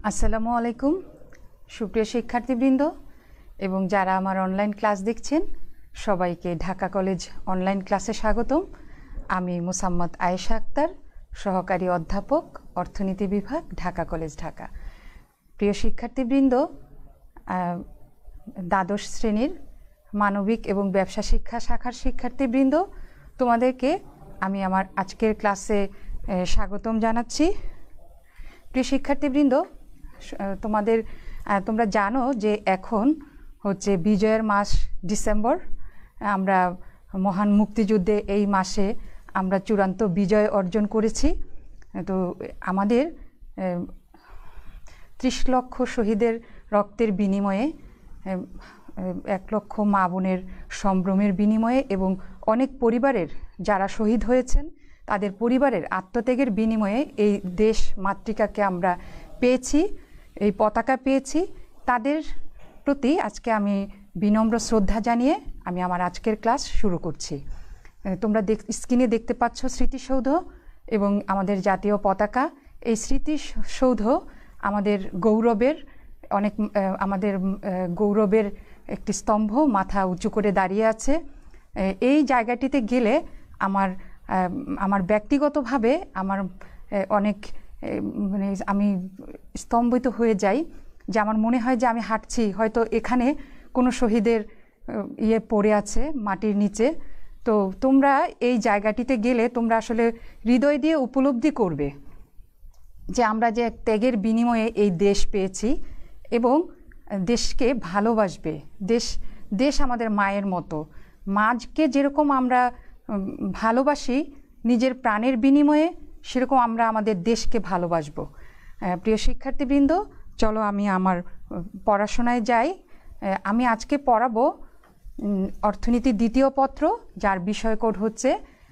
আসসালামু আলাইকুম সুপ্রিয় শিক্ষার্থীবৃন্দ এবং যারা আমার অনলাইন ক্লাস দেখছেন সবাইকে ঢাকা কলেজ অনলাইন ক্লাসে স্বাগতম। আমি মোসাম্মদ আয়েশা আক্তার, সহকারী অধ্যাপক, অর্থনীতি বিভাগ, ঢাকা কলেজ, ঢাকা। প্রিয় শিক্ষার্থীবৃন্দ, দ্বাদশ শ্রেণীর মানবিক এবং ব্যবসা শিক্ষা শাখার শিক্ষার্থীবৃন্দ, তোমাদেরকে আমি আমার আজকের ক্লাসে স্বাগতম জানাচ্ছি। প্রিয় শিক্ষার্থীবৃন্দ, তোমরা জানো যে এখন হচ্ছে বিজয়ের মাস ডিসেম্বর। আমরা মহান মুক্তিযুদ্ধে এই মাসে আমরা চূড়ান্ত বিজয় অর্জন করেছি। তো আমাদের 30 লক্ষ শহীদের রক্তের বিনিময়ে, 1 লক্ষ মা বোনের সম্ভ্রমের বিনিময়ে এবং অনেক পরিবারের যারা শহীদ হয়েছেন তাদের পরিবারের আত্মত্যাগের বিনিময়ে এই দেশ মাতৃকাকে আমরা পেয়েছি, এই পতাকা পেয়েছি। তাদের প্রতি আজকে আমি বিনম্র শ্রদ্ধা জানিয়ে আমি আমার আজকের ক্লাস শুরু করছি। তোমরা স্ক্রিনে দেখতে পাচ্ছ স্মৃতিসৌধ এবং আমাদের জাতীয় পতাকা। এই স্মৃতিসৌধ আমাদের গৌরবের আমাদের গৌরবের একটি স্তম্ভ, মাথা উঁচু করে দাঁড়িয়ে আছে। এই জায়গাটিতে গেলে আমার ব্যক্তিগতভাবে আমার অনেক আমি স্তম্ভিত হয়ে যাই, যে আমার মনে হয় যে আমি হাঁটছি, হয়তো এখানে কোনো শহীদের পড়ে আছে মাটির নিচে। তো তোমরা এই জায়গাটিতে গেলে তোমরা আসলে হৃদয় দিয়ে উপলব্ধি করবে যে আমরা যে ত্যাগের বিনিময়ে এই দেশ পেয়েছি এবং দেশকে ভালোবাসবে। দেশ আমাদের মায়ের মতো। মাকে যেরকম আমরা ভালোবাসি নিজের প্রাণের বিনিময়ে, সেরকম আমরা আমাদের দেশকে ভালোবাসবো। প্রিয় শিক্ষার্থীবৃন্দ, চলো আমি আমার পড়াশোনায় যাই। আমি আজকে পড়াবো অর্থনীতির দ্বিতীয় পত্র, যার বিষয় কোড হচ্ছে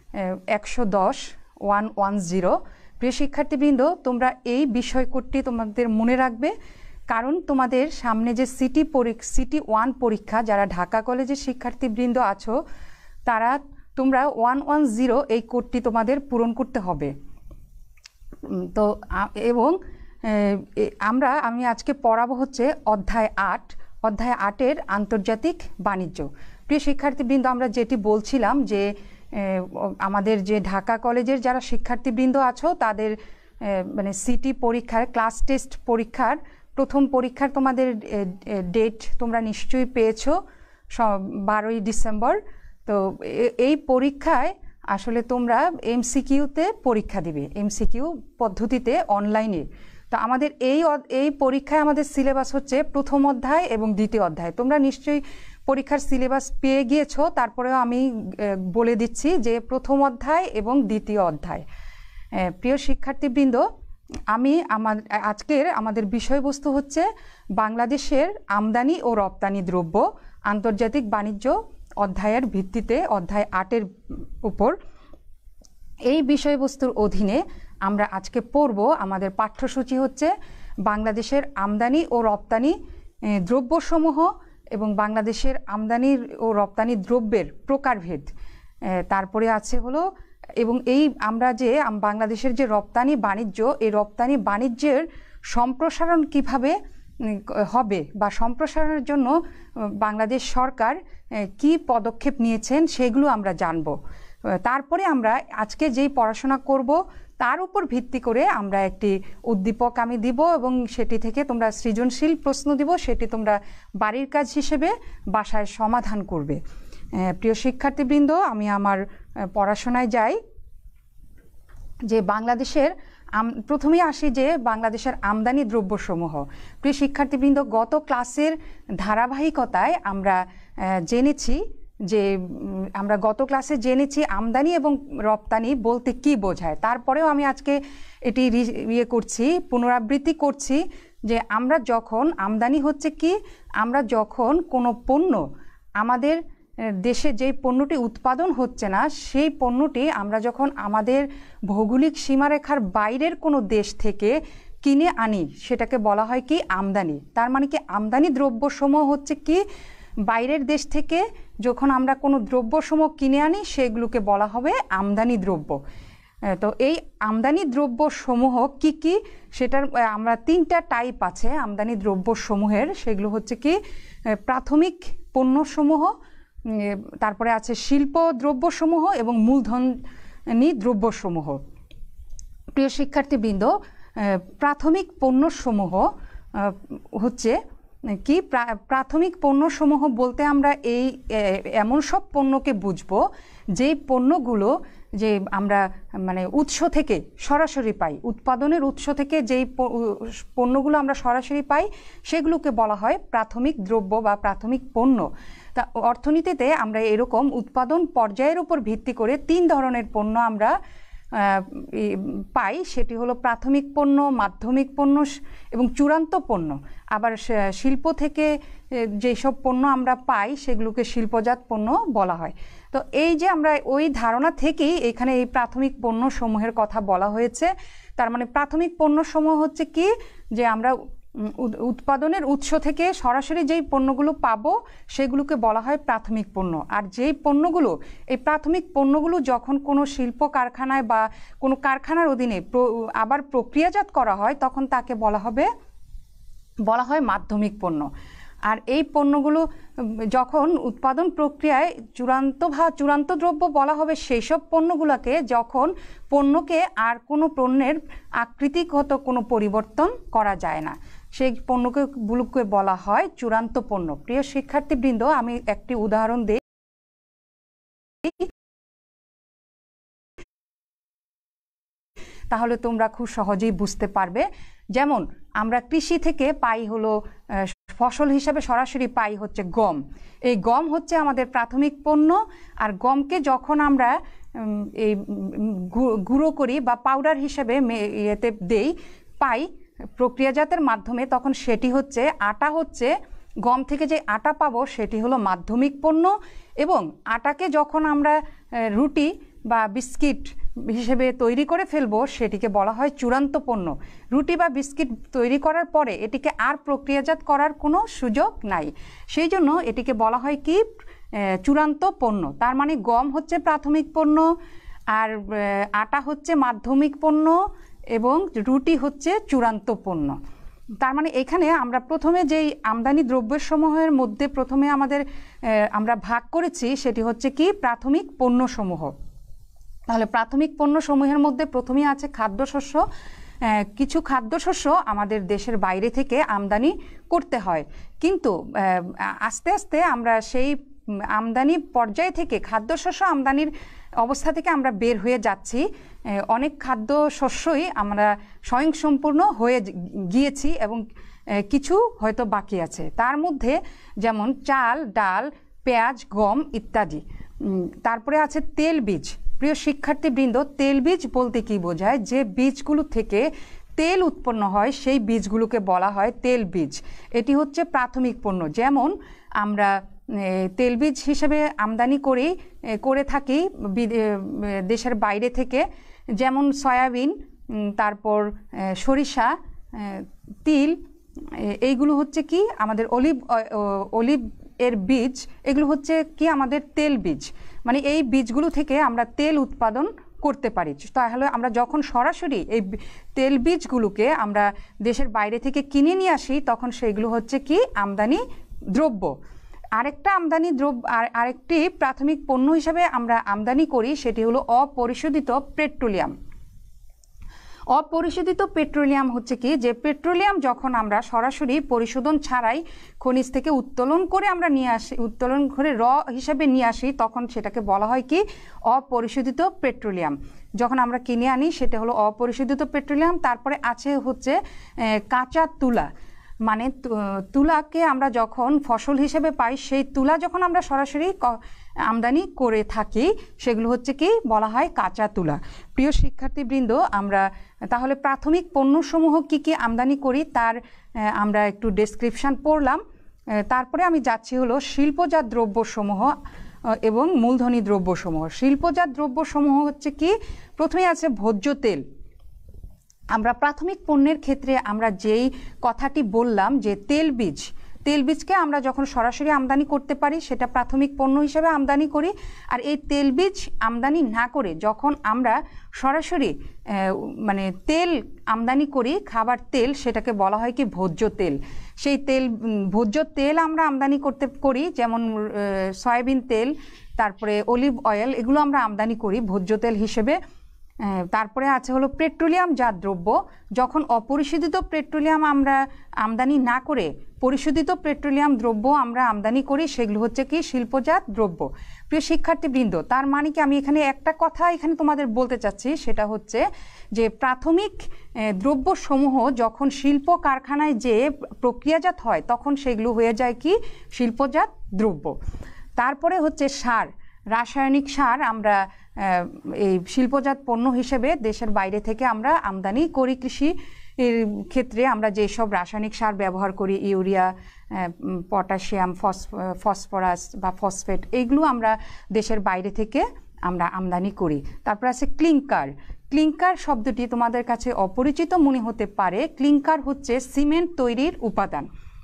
110 প্রিয় শিক্ষার্থীবৃন্দ, তোমরা এই বিষয় কোডটি তোমাদের মনে রাখবে, কারণ তোমাদের সামনে যে সিটি 1 পরীক্ষা, যারা ঢাকা কলেজের শিক্ষার্থীবৃন্দ আছো তোমরা 110 এই কোডটি তোমাদের পূরণ করতে হবে। তো এবং আমি আজকে পড়াবো হচ্ছে অধ্যায় 8 আন্তর্জাতিক বাণিজ্য। প্রিয় শিক্ষার্থীবৃন্দ, আমরা যেটি বলছিলাম যে আমাদের যে ঢাকা কলেজের যারা শিক্ষার্থীবৃন্দ আছো তাদের সিটি পরীক্ষার ক্লাস টেস্ট পরীক্ষার প্রথম পরীক্ষার তোমাদের ডেট তোমরা নিশ্চয়ই পেয়েছো, 12ই ডিসেম্বর। তো এই পরীক্ষায় আসলে তোমরা এমসিকিউতে পরীক্ষা দিবে, এমসিকিউ পদ্ধতিতে অনলাইনে। তো আমাদের এই পরীক্ষায় আমাদের সিলেবাস হচ্ছে প্রথম অধ্যায় এবং দ্বিতীয় অধ্যায়। তোমরা নিশ্চয়ই পরীক্ষার সিলেবাস পেয়ে গিয়েছো, তারপরেও আমি বলে দিচ্ছি যে প্রথম অধ্যায় এবং দ্বিতীয় অধ্যায়। প্রিয় শিক্ষার্থীবৃন্দ, আজকের আমাদের বিষয়বস্তু হচ্ছে বাংলাদেশের আমদানি ও রপ্তানি দ্রব্য আন্তর্জাতিক বাণিজ্য অধ্যায়ের ভিত্তিতে, অধ্যায় 8 উপর। এই বিষয়বস্তুর অধীনে আমরা আজকে পড়ব, আমাদের পাঠ্যসূচি হচ্ছে বাংলাদেশের আমদানি ও রপ্তানি দ্রব্যসমূহ এবং বাংলাদেশের আমদানি ও রপ্তানি দ্রব্যের প্রকারভেদ। তারপরে আছে হলো এবং আমরা যে বাংলাদেশের যে রপ্তানি বাণিজ্য, এই রপ্তানি বাণিজ্যের সম্প্রসারণ কিভাবে হবে বা সম্প্রসারণের জন্য বাংলাদেশ সরকার কি পদক্ষেপ নিয়েছেন সেগুলো আমরা জানব। তারপরে আমরা আজকে যেই পড়াশোনা করব তার উপর ভিত্তি করে আমরা একটি উদ্দীপক আমি দিব এবং সেটি থেকে তোমরা সৃজনশীল প্রশ্ন দিব, সেটি তোমরা বাড়ির কাজ হিসেবে বাসায় সমাধান করবে। প্রিয় শিক্ষার্থীবৃন্দ, আমি আমার পড়াশোনায় যাই। যে বাংলাদেশের প্রথমেই আসি যে বাংলাদেশের আমদানি দ্রব্যসমূহ। প্রিয় শিক্ষার্থীবৃন্দ, গত ক্লাসের ধারাবাহিকতায় আমরা গত ক্লাসে জেনেছি আমদানি এবং রপ্তানি বলতে কি বোঝায়। তারপরেও আমি আজকে এটি পুনরাবৃত্তি করছি যে আমরা যখন আমদানি হচ্ছে কি, আমরা যখন কোনো পণ্য আমাদের দেশে যেই পণ্যটি উৎপাদন হচ্ছে না সেই পণ্যটি আমরা যখন আমাদের ভৌগোলিক সীমারেখার বাইরের কোনো দেশ থেকে কিনে আনি, সেটাকে বলা হয় কি আমদানি। তার মানে কি আমদানি দ্রব্যসমূহ হচ্ছে কি বাইরের দেশ থেকে যখন আমরা কোনো দ্রব্যসমূহ কিনে আনি সেগুলোকে বলা হবে আমদানি দ্রব্য। তো এই আমদানি দ্রব্য সমূহ কি কি, সেটার আমরা 3টা টাইপ আছে আমদানি দ্রব্য সমূহের। সেগুলো হচ্ছে কি প্রাথমিক পণ্যসমূহ, তারপরে আছে শিল্প দ্রব্যসমূহ এবং মূলধনী দ্রব্যসমূহ। প্রিয় শিক্ষার্থীবৃন্দ, প্রাথমিক পণ্যসমূহ হচ্ছে কি, প্রাথমিক পণ্যসমূহ বলতে আমরা এমন সব পণ্যকে বুঝবো যেই পণ্যগুলো যে আমরা মানে উৎস থেকে সরাসরি পাই, উৎপাদনের উৎস থেকে যেই পণ্যগুলো আমরা সরাসরি পাই সেগুলোকে বলা হয় প্রাথমিক দ্রব্য বা প্রাথমিক পণ্য। তা অর্থনীতিতে আমরা এরকম উৎপাদন পর্যায়ের উপর ভিত্তি করে 3 ধরনের পণ্য আমরা পাই। সেটি হলো প্রাথমিক পণ্য, মাধ্যমিক পণ্য এবং চূড়ান্ত পণ্য। আবার শিল্প থেকে যেসব পণ্য আমরা পাই সেগুলোকে শিল্পজাত পণ্য বলা হয়। তো এই যে আমরা ওই ধারণা থেকেই এখানে এই প্রাথমিক পণ্য সমূহের কথা বলা হয়েছে। তার মানে প্রাথমিক পণ্য সমূহ হচ্ছে কি, যে আমরা উৎপাদনের উৎস থেকে সরাসরি যেই পণ্যগুলো পাবো সেগুলোকে বলা হয় প্রাথমিক পণ্য। আর যেই পণ্যগুলো, এই প্রাথমিক পণ্যগুলো যখন কোনো শিল্প কারখানায় বা কোনো কারখানার অধীনে আবার প্রক্রিয়াজাত করা হয় তখন তাকে বলা হয় মাধ্যমিক পণ্য। আর এই পণ্যগুলো যখন উৎপাদন প্রক্রিয়ায় চূড়ান্ত দ্রব্য বলা হবে সেই সব পণ্যগুলোকে, যখন পণ্যকে আর কোনো পণ্যের আকৃতিগত কোনো পরিবর্তন করা যায় না, সেই পণ্যগুলোকে বলা হয় চূড়ান্ত পণ্য। প্রিয় শিক্ষার্থীবৃন্দ, আমি একটি উদাহরণ দিই, তাহলে তোমরা খুব সহজেই বুঝতে পারবে। যেমন আমরা কৃষি থেকে পাই হলো ফসল হিসাবে সরাসরি পাই হচ্ছে গম। এই গম হচ্ছে আমাদের প্রাথমিক পণ্য। আর গমকে যখন আমরা এই গুঁড়ো করি বা পাউডার হিসেবে পাই প্রক্রিয়াজাতের মাধ্যমে, তখন সেটি হচ্ছে আটা। হচ্ছে গম থেকে যে আটা পাবো সেটি হলো মাধ্যমিক পণ্য। এবং আটাকে যখন আমরা রুটি বা বিস্কিট হিসেবে তৈরি করে ফেলবো সেটিকে বলা হয় চূড়ান্ত পণ্য। রুটি বা বিস্কিট তৈরি করার পরে এটিকে আর প্রক্রিয়াজাত করার কোনো সুযোগ নাই, সেই জন্য এটিকে বলা হয় কি চূড়ান্ত পণ্য। তার মানে গম হচ্ছে প্রাথমিক পণ্য, আর আটা হচ্ছে মাধ্যমিক পণ্য এবং রুটি হচ্ছে চূড়ান্ত পণ্য। তার মানে এখানে আমরা প্রথমে যেই আমদানি দ্রব্যসমূহের মধ্যে প্রথমে আমরা ভাগ করেছি সেটি হচ্ছে কি প্রাথমিক পণ্যসমূহ। তাহলে প্রাথমিক পণ্যসমূহের মধ্যে প্রথমেই আছে খাদ্যশস্য। কিছু খাদ্যশস্য আমাদের দেশের বাইরে থেকে আমদানি করতে হয়, কিন্তু আস্তে আস্তে আমরা সেই আমদানি পর্যায় থেকে খাদ্যশস্য আমদানির অবস্থা থেকে আমরা বের হয়ে যাচ্ছি। অনেক খাদ্যশস্যই আমরা স্বয়ংসম্পূর্ণ হয়ে গিয়েছি এবং কিছু হয়তো বাকি আছে। তার মধ্যে যেমন চাল, ডাল, পেঁয়াজ, গম ইত্যাদি। তারপরে আছে তেল বীজ। প্রিয় শিক্ষার্থীবৃন্দ, তেল বীজ বলতে কি বোঝায়? যে বীজগুলো থেকে তেল উৎপন্ন হয় সেই বীজগুলোকে বলা হয় তেল বীজ। এটি হচ্ছে প্রাথমিক পণ্য। যেমন আমরা তেল বীজ হিসেবে আমদানি করে থাকি দেশের বাইরে থেকে, যেমন সয়াবিন, তারপর সরিষা, তিল, এইগুলো হচ্ছে কি আমাদের অলিভ এর বীজ। এগুলো হচ্ছে কি আমাদের তেল বীজ। মানে এই বীজগুলো থেকে আমরা তেল উৎপাদন করতে পারি। তাহলে আমরা যখন সরাসরি এই তেল বীজগুলোকে আমরা দেশের বাইরে থেকে কিনে নিয়ে আসি তখন সেগুলো হচ্ছে কি আমদানি দ্রব্য। আরেকটি প্রাথমিক পণ্য হিসাবে আমরা আমদানি করি সেটি হলো অপরিশোধিত পেট্রোলিয়াম। অপরিশোধিত পেট্রোলিয়াম হচ্ছে কি, যে পেট্রোলিয়াম যখন আমরা সরাসরি পরিশোধন ছাড়াই খনিজ থেকে উত্তোলন করে আমরা উত্তোলন করে হিসাবে নিয়ে আসি তখন সেটাকে বলা হয় কি অপরিশোধিত পেট্রোলিয়াম। যখন আমরা কিনে আনি সেটা হলো অপরিশোধিত পেট্রোলিয়াম। তারপরে আছে হচ্ছে কাঁচা তুলা। মানে তুলাকে আমরা যখন ফসল হিসেবে পাই, সেই তুলা যখন আমরা সরাসরি আমদানি করে থাকি সেগুলো হচ্ছে কি বলা হয় কাঁচা তুলা। প্রিয় শিক্ষার্থীবৃন্দ, আমরা তাহলে প্রাথমিক পণ্যসমূহ কি কি আমদানি করি তার আমরা একটু ডেসক্রিপশন পড়লাম। তারপরে আমি যাচ্ছি হলো শিল্পজাত দ্রব্যসমূহ এবং মূলধনী দ্রব্যসমূহ। শিল্পজাত দ্রব্যসমূহ হচ্ছে কি, প্রথমে আছে ভোজ্য তেল। আমরা প্রাথমিক পণ্যের ক্ষেত্রে আমরা যেই কথাটি বললাম যে তেল তেলবীজকে আমরা যখন সরাসরি আমদানি করতে পারি সেটা প্রাথমিক পণ্য হিসেবে আমদানি করি। আর এই তেলবীজ আমদানি না করে যখন আমরা সরাসরি মানে তেল আমদানি করি, খাবার তেল, সেটাকে বলা হয় কি ভোজ্য তেল। সেই তেল, ভোজ্য তেল আমরা আমদানি করি, যেমন সয়াবিন তেল, তারপরে অলিভ অয়েল, এগুলো আমরা আমদানি করি ভোজ্য তেল হিসেবে। তারপরে আছে হলো পেট্রোলিয়াম জাত দ্রব্য। যখন অপরিশোধিত পেট্রোলিয়াম আমরা আমদানি না করে পরিশোধিত পেট্রোলিয়াম দ্রব্য আমরা আমদানি করি, সেগুলো হচ্ছে কি শিল্পজাত দ্রব্য। প্রিয় শিক্ষার্থীবৃন্দ, তার মানে কি আমি এখানে একটা কথা এখানে তোমাদের বলতে চাচ্ছি, সেটা হচ্ছে যে প্রাথমিক দ্রব্যসমূহ যখন শিল্প কারখানায় যে প্রক্রিয়াজাত হয় তখন সেগুলো হয়ে যায় কি শিল্পজাত দ্রব্য। তারপরে হচ্ছে সার, রাসায়নিক সার আমরা এই শিল্পজাত পণ্য হিসেবে দেশের বাইরে থেকে আমরা আমদানি করি। কৃষি এর ক্ষেত্রে আমরা যেসব রাসায়নিক সার ব্যবহার করি, ইউরিয়া, পটাশিয়াম, ফসফরাস বা ফসফেট, এইগুলো আমরা দেশের বাইরে থেকে আমরা আমদানি করি। তারপর আছে ক্লিংকার। ক্লিংকার শব্দটি তোমাদের কাছে অপরিচিত মনে হতে পারে। ক্লিংকার হচ্ছে সিমেন্ট তৈরির উপাদান।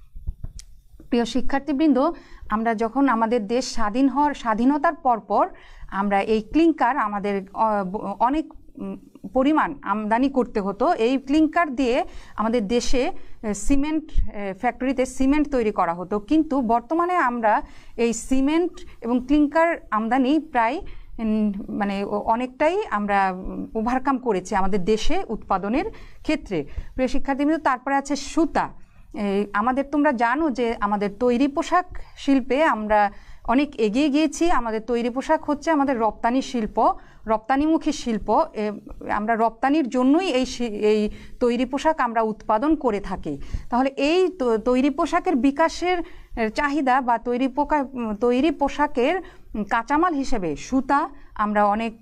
প্রিয় শিক্ষার্থীবৃন্দ, আমরা যখন আমাদের দেশ স্বাধীনতার পরপর আমরা এই ক্লিংকার আমাদের অনেক পরিমাণ আমদানি করতে হতো। এই ক্লিংকার দিয়ে আমাদের দেশে সিমেন্ট ফ্যাক্টরিতে সিমেন্ট তৈরি করা হতো। কিন্তু বর্তমানে আমরা এই সিমেন্ট এবং ক্লিংকার আমদানি প্রায় মানে অনেকটাই আমরা ওভারকাম করেছি আমাদের দেশে উৎপাদনের ক্ষেত্রে। প্রিয় শিক্ষার্থীবৃন্দ, তারপরে আছে সুতা। আমাদের, তোমরা জানো যে আমাদের তৈরি পোশাক শিল্পে আমরা অনেক এগিয়ে গিয়েছি। আমাদের তৈরি পোশাক হচ্ছে আমাদের রপ্তানি শিল্প, রপ্তানিমুখী শিল্প। আমরা রপ্তানির জন্যই এই তৈরি পোশাক আমরা উৎপাদন করে থাকি। তাহলে এই তৈরি পোশাকের বিকাশের চাহিদা বা তৈরি পোশাকের কাঁচামাল হিসেবে সুতা আমরা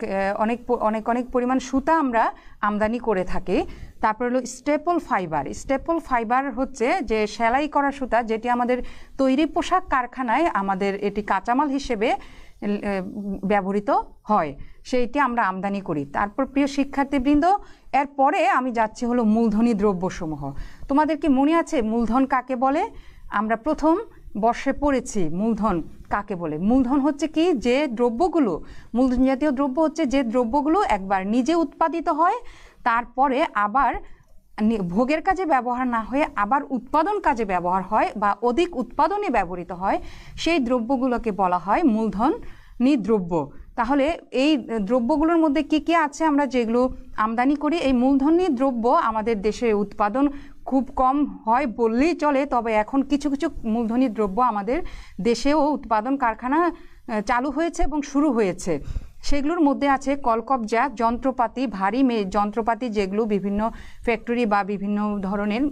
অনেক পরিমাণ সুতা আমরা আমদানি করে থাকি। তারপর হলো স্টেপল ফাইবার। স্টেপল ফাইবার হচ্ছে যে সেলাই করা সুতা, যেটি আমাদের তৈরি পোশাক কারখানায় আমাদের এটি কাঁচামাল হিসেবে ব্যবহৃত হয়, সেইটি আমরা আমদানি করি। তারপর প্রিয় শিক্ষার্থীবৃন্দ, এরপরে আমি যাচ্ছি হলো মূলধনী দ্রব্যসমূহ। তোমাদের কি মনে আছে মূলধন কাকে বলে? আমরা প্রথম বর্ষে পড়েছি মূলধন কাকে বলে। মূলধন হচ্ছে কি, যে দ্রব্যগুলো, মূলধন জাতীয় দ্রব্য হচ্ছে যে দ্রব্যগুলো একবার নিজে উৎপাদিত হয়, তারপরে আবার ভোগের কাজে ব্যবহার না হয়ে আবার উৎপাদন কাজে ব্যবহার হয় বা অধিক উৎপাদনে ব্যবহৃত হয়, সেই দ্রব্যগুলোকে বলা হয় মূলধনী দ্রব্য। তাহলে এই দ্রব্যগুলোর মধ্যে কি কি আছে আমরা যেগুলো আমদানি করি? এই মূলধনী দ্রব্য আমাদের দেশে উৎপাদন খুব কম হয় বললেই চলে, তবে এখন কিছু কিছু মূলধনী দ্রব্য আমাদের দেশেও উৎপাদন কারখানা চালু হয়েছে এবং শুরু হয়েছে। সেগুলোর মধ্যে আছে কলকবজা, যন্ত্রপাতি, ভারী যন্ত্রপাতি যেগুলো বিভিন্ন ফ্যাক্টরি বা বিভিন্ন ধরনের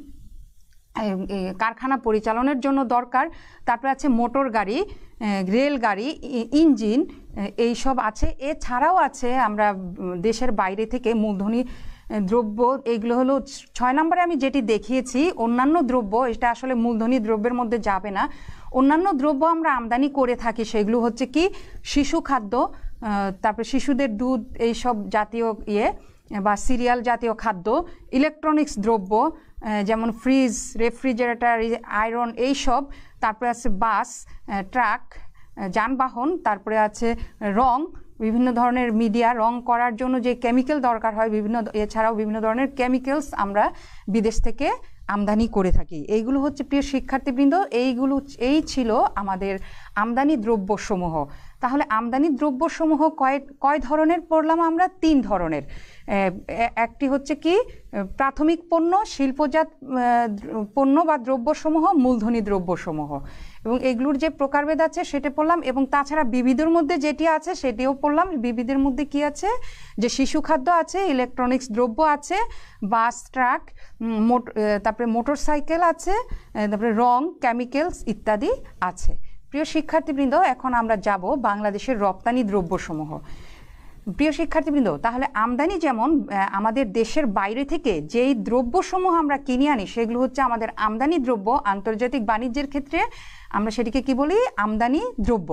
কারখানা পরিচালনের জন্য দরকার। তারপরে আছে মোটর গাড়ি, রেলগাড়ি, ইঞ্জিন, এইসব আছে। এছাড়াও আছে আমরা দেশের বাইরে থেকে মূলধনী দ্রব্য, এগুলো হলো 6 নম্বরে আমি যেটি দেখিয়েছি অন্যান্য দ্রব্য, এটা আসলে মূলধনী দ্রব্যের মধ্যে যাবে না। অন্যান্য দ্রব্য আমরা আমদানি করে থাকি, সেগুলো হচ্ছে কি শিশু খাদ্য, তারপরে শিশুদের দুধ, এইসব জাতীয় বা সিরিয়াল জাতীয় খাদ্য, ইলেকট্রনিক্স দ্রব্য যেমন ফ্রিজ, রেফ্রিজারেটর, আয়রন, এইসব। তারপরে আছে বাস, ট্রাক, যানবাহন। তারপরে আছে রং, বিভিন্ন ধরনের মিডিয়া, রং করার জন্য যে কেমিক্যাল দরকার হয় এছাড়াও বিভিন্ন ধরনের কেমিক্যালস আমরা বিদেশ থেকে আমদানি করে থাকি। এইগুলো হচ্ছে প্রিয় শিক্ষার্থীবৃন্দ, এই ছিল আমাদের আমদানি দ্রব্যসমূহ। তাহলে আমদানি দ্রব্যসমূহ কয় ধরনের পড়লাম আমরা? 3 ধরনের। একটি হচ্ছে কি প্রাথমিক পণ্য, শিল্পজাত পণ্য বা দ্রব্যসমূহ, মূলধনী দ্রব্যসমূহ, এবং এগুলোর যে প্রকারভেদ আছে সেটা পড়লাম। এবং তাছাড়া বিবিধের মধ্যে যেটি আছে সেটিও পড়লাম। বিবিধের মধ্যে কি আছে? যে শিশু খাদ্য আছে, ইলেকট্রনিক্স দ্রব্য আছে, বাস, ট্রাক, তারপরে মোটরসাইকেল আছে, তারপরে রং, কেমিক্যালস ইত্যাদি আছে। প্রিয় শিক্ষার্থীবৃন্দ, এখন আমরা যাব বাংলাদেশের রপ্তানি দ্রব্যসমূহ। প্রিয় শিক্ষার্থীবৃন্দ, তাহলে আমদানি যেমন আমাদের দেশের বাইরে থেকে যেই দ্রব্যসমূহ আমরা কিনে আনি সেগুলো হচ্ছে আমাদের আমদানি দ্রব্য। আন্তর্জাতিক বাণিজ্যের ক্ষেত্রে আমরা সেটিকে কি বলি? আমদানি দ্রব্য।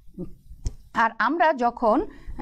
আর আমরা যখন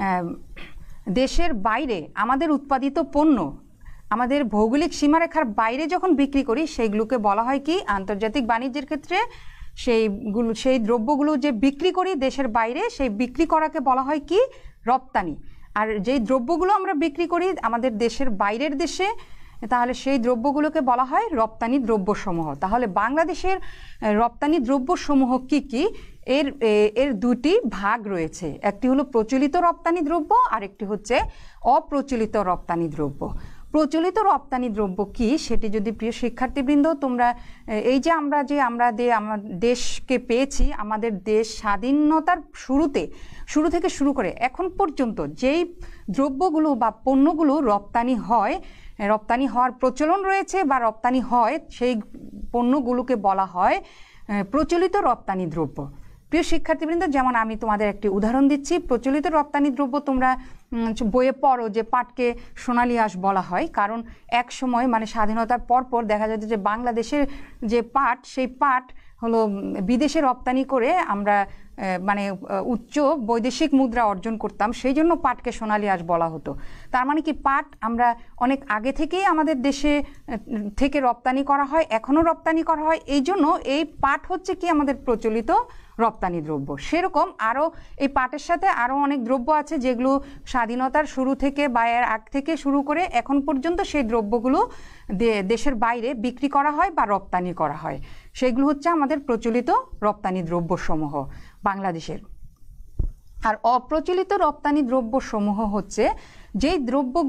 দেশের বাইরে আমাদের উৎপাদিত পণ্য আমাদের ভৌগোলিক সীমারেখার বাইরে যখন বিক্রি করি সেগুলোকে বলা হয় কি? আন্তর্জাতিক বাণিজ্যের ক্ষেত্রে সেই দ্রব্যগুলো যে বিক্রি করি দেশের বাইরে, সেই বিক্রি করাকে বলা হয় কি রপ্তানি। আর যেই দ্রব্যগুলো আমরা বিক্রি করি আমাদের দেশের বাইরের দেশে, তাহলে সেই দ্রব্যগুলোকে বলা হয় রপ্তানি দ্রব্যসমূহ। তাহলে বাংলাদেশের রপ্তানি দ্রব্যসমূহ কি কি, এর দুটি ভাগ রয়েছে। একটি হলো প্রচলিত রপ্তানি দ্রব্য, আর একটি হচ্ছে অপ্রচলিত রপ্তানি দ্রব্য। প্রচলিত রপ্তানি দ্রব্য কি সেটি যদি প্রিয় শিক্ষার্থীবৃন্দ তোমরা এই যে আমরা আমার দেশকে পেয়েছি, আমাদের দেশ স্বাধীনতার শুরু থেকে শুরু করে এখন পর্যন্ত যেই দ্রব্যগুলো বা পণ্যগুলো রপ্তানি হওয়ার প্রচলন রয়েছে বা রপ্তানি হয়, সেই পণ্যগুলোকে বলা হয় প্রচলিত রপ্তানি দ্রব্য। প্রিয় শিক্ষার্থীবৃন্দ, যেমন আমি তোমাদের একটি উদাহরণ দিচ্ছি। প্রচলিত রপ্তানি দ্রব্য তোমরা বইয়ে পড়ো যে পাটকে সোনালী আঁশ বলা হয়, কারণ এক সময় মানে স্বাধীনতার পরপর দেখা যেত যে বাংলাদেশের যে পাট, সেই পাট হলো বিদেশে রপ্তানি করে আমরা মানে উচ্চ বৈদেশিক মুদ্রা অর্জন করতাম, সেই জন্য পাটকে সোনালী আঁশ বলা হতো। তার মানে কি পাট আমরা অনেক আগে থেকেই আমাদের দেশে থেকে রপ্তানি করা হয়, এখনও রপ্তানি করা হয়, এই জন্য এই পাট হচ্ছে কি আমাদের প্রচলিত রপ্তানি দ্রব্য। সেরকম আরও এই পাটের সাথে আরও অনেক দ্রব্য আছে যেগুলো স্বাধীনতার শুরু থেকে বা এর আগ থেকে শুরু করে এখন পর্যন্ত সেই দ্রব্যগুলো দেশের বাইরে বিক্রি করা হয় বা রপ্তানি করা হয়, সেগুলো হচ্ছে আমাদের প্রচলিত রপ্তানি দ্রব্যসমূহ বাংলাদেশের। আর অপ্রচলিত রপ্তানি দ্রব্যসমূহ হচ্ছে যেই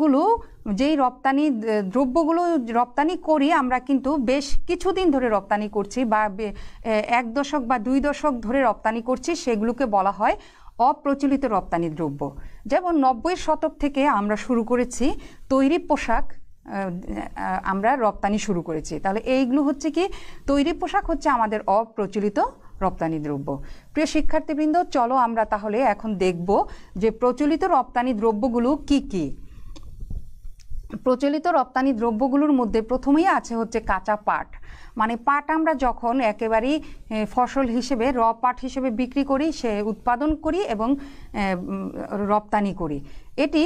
দ্রব্যগুলো রপ্তানি করি আমরা, কিন্তু বেশ কিছুদিন ধরে রপ্তানি করছি বা 1 দশক বা 2 দশক ধরে রপ্তানি করছি, সেগুলোকে বলা হয় অপ্রচলিত রপ্তানি দ্রব্য। যেমন 90-এর শতক থেকে আমরা শুরু করেছি তৈরি পোশাক আমরা রপ্তানি শুরু করেছি, তাহলে এইগুলো হচ্ছে কি তৈরি পোশাক হচ্ছে আমাদের অপ্রচলিত রপ্তানি দ্রব্য। প্রিয় শিক্ষার্থীবৃন্দ, চলো আমরা তাহলে এখন দেখব যে প্রচলিত রপ্তানি দ্রব্যগুলো কি কি। প্রচলিত রপ্তানি দ্রব্যগুলোর মধ্যে প্রথমেই আছে হচ্ছে কাঁচা পাট। মানে পাট আমরা যখন একেবারেই ফসল হিসেবে পাট হিসেবে বিক্রি করি, সে উৎপাদন করি এবং রপ্তানি করি, এটি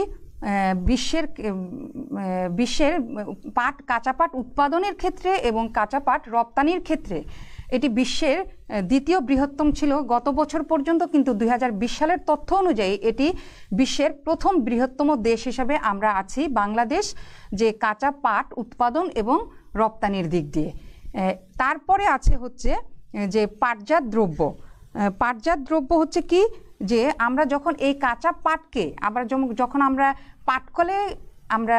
বিশ্বের কাঁচা পাট উৎপাদনের ক্ষেত্রে এবং কাঁচা পাট রপ্তানির ক্ষেত্রে এটি বিশ্বের দ্বিতীয় বৃহত্তম ছিল গত বছর পর্যন্ত, কিন্তু 2020 সালের তথ্য অনুযায়ী এটি বিশ্বের প্রথম বৃহত্তম দেশ হিসাবে আমরা আছি বাংলাদেশ, যে কাঁচা পাট উৎপাদন এবং রপ্তানির দিক দিয়ে। তারপরে আছে হচ্ছে যে পাটজাত দ্রব্য। পাটজাত দ্রব্য হচ্ছে কি, যে আমরা যখন এই কাঁচা পাটকে আবার যখন আমরা পাটকলে আমরা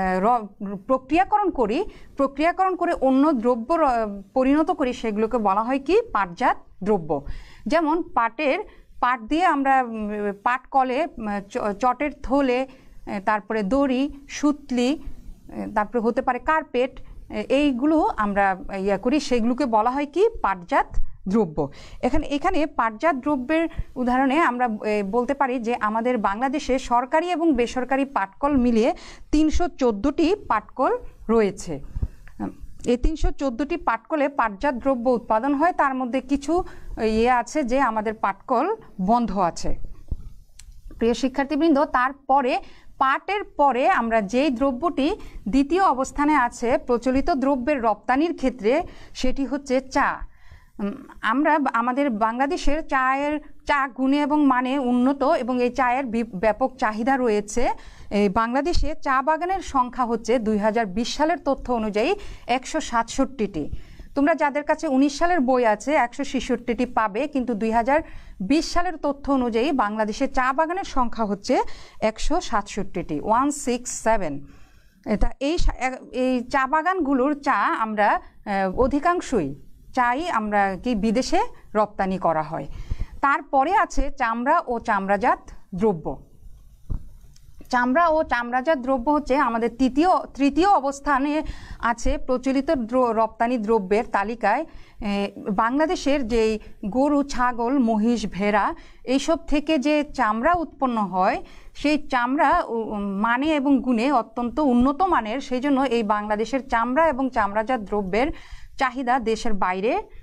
প্রক্রিয়াকরণ করে অন্য দ্রব্য পরিণত করি, সেগুলোকে বলা হয় কি পাটজাত দ্রব্য। যেমন পাট দিয়ে আমরা পাটকলে চটের থলে, তারপরে দড়ি, সুতলি, তারপরে হতে পারে কার্পেট, এইগুলো আমরা করি, সেগুলোকে বলা হয় কি পাটজাত দ্রব্য। এখানে পাটজাত দ্রব্যের উদাহরণে আমরা বলতে পারি যে আমাদের বাংলাদেশে সরকারি এবং বেসরকারি পাটকল মিলিয়ে 314টি পাটকল রয়েছে। এই 314টি পাটকলে পাটজাত দ্রব্য উৎপাদন হয়, তার মধ্যে কিছু আছে যে আমাদের পাটকল বন্ধ আছে। প্রিয় শিক্ষার্থীবৃন্দ, তারপরে পাটের পরে আমরা যেই দ্রব্যটি দ্বিতীয় অবস্থানে আছে প্রচলিত দ্রব্যের রপ্তানির ক্ষেত্রে, সেটি হচ্ছে চা। আমরা আমাদের বাংলাদেশের চা গুণে এবং মানে উন্নত এবং এই চায়ের ব্যাপক চাহিদা রয়েছে। বাংলাদেশে চা বাগানের সংখ্যা হচ্ছে 2020 সালের তথ্য অনুযায়ী 167টি। তোমরা যাদের কাছে 19 সালের বই আছে 166টি পাবে, কিন্তু 2020 সালের তথ্য অনুযায়ী বাংলাদেশে চা বাগানের সংখ্যা হচ্ছে 167টি, 167। এটা এই চা বাগানগুলোর চা আমরা অধিকাংশই আমরা কি বিদেশে রপ্তানি করা হয়। তারপরে আছে চামড়া ও চামড়াজাত দ্রব্য। চামড়া ও চামড়াজাত দ্রব্য হচ্ছে আমাদের তৃতীয় অবস্থানে আছে প্রচলিত রপ্তানি দ্রব্যের তালিকায়। বাংলাদেশের যেই গরু, ছাগল, মহিষ, ভেড়া এইসব থেকে যে চামড়া উৎপন্ন হয়, সেই চামড়া মানে এবং গুণে অত্যন্ত উন্নত মানের, সেই জন্য এই বাংলাদেশের চামড়া এবং চামড়াজাত দ্রব্যের চাহিদা দেশের বাইরে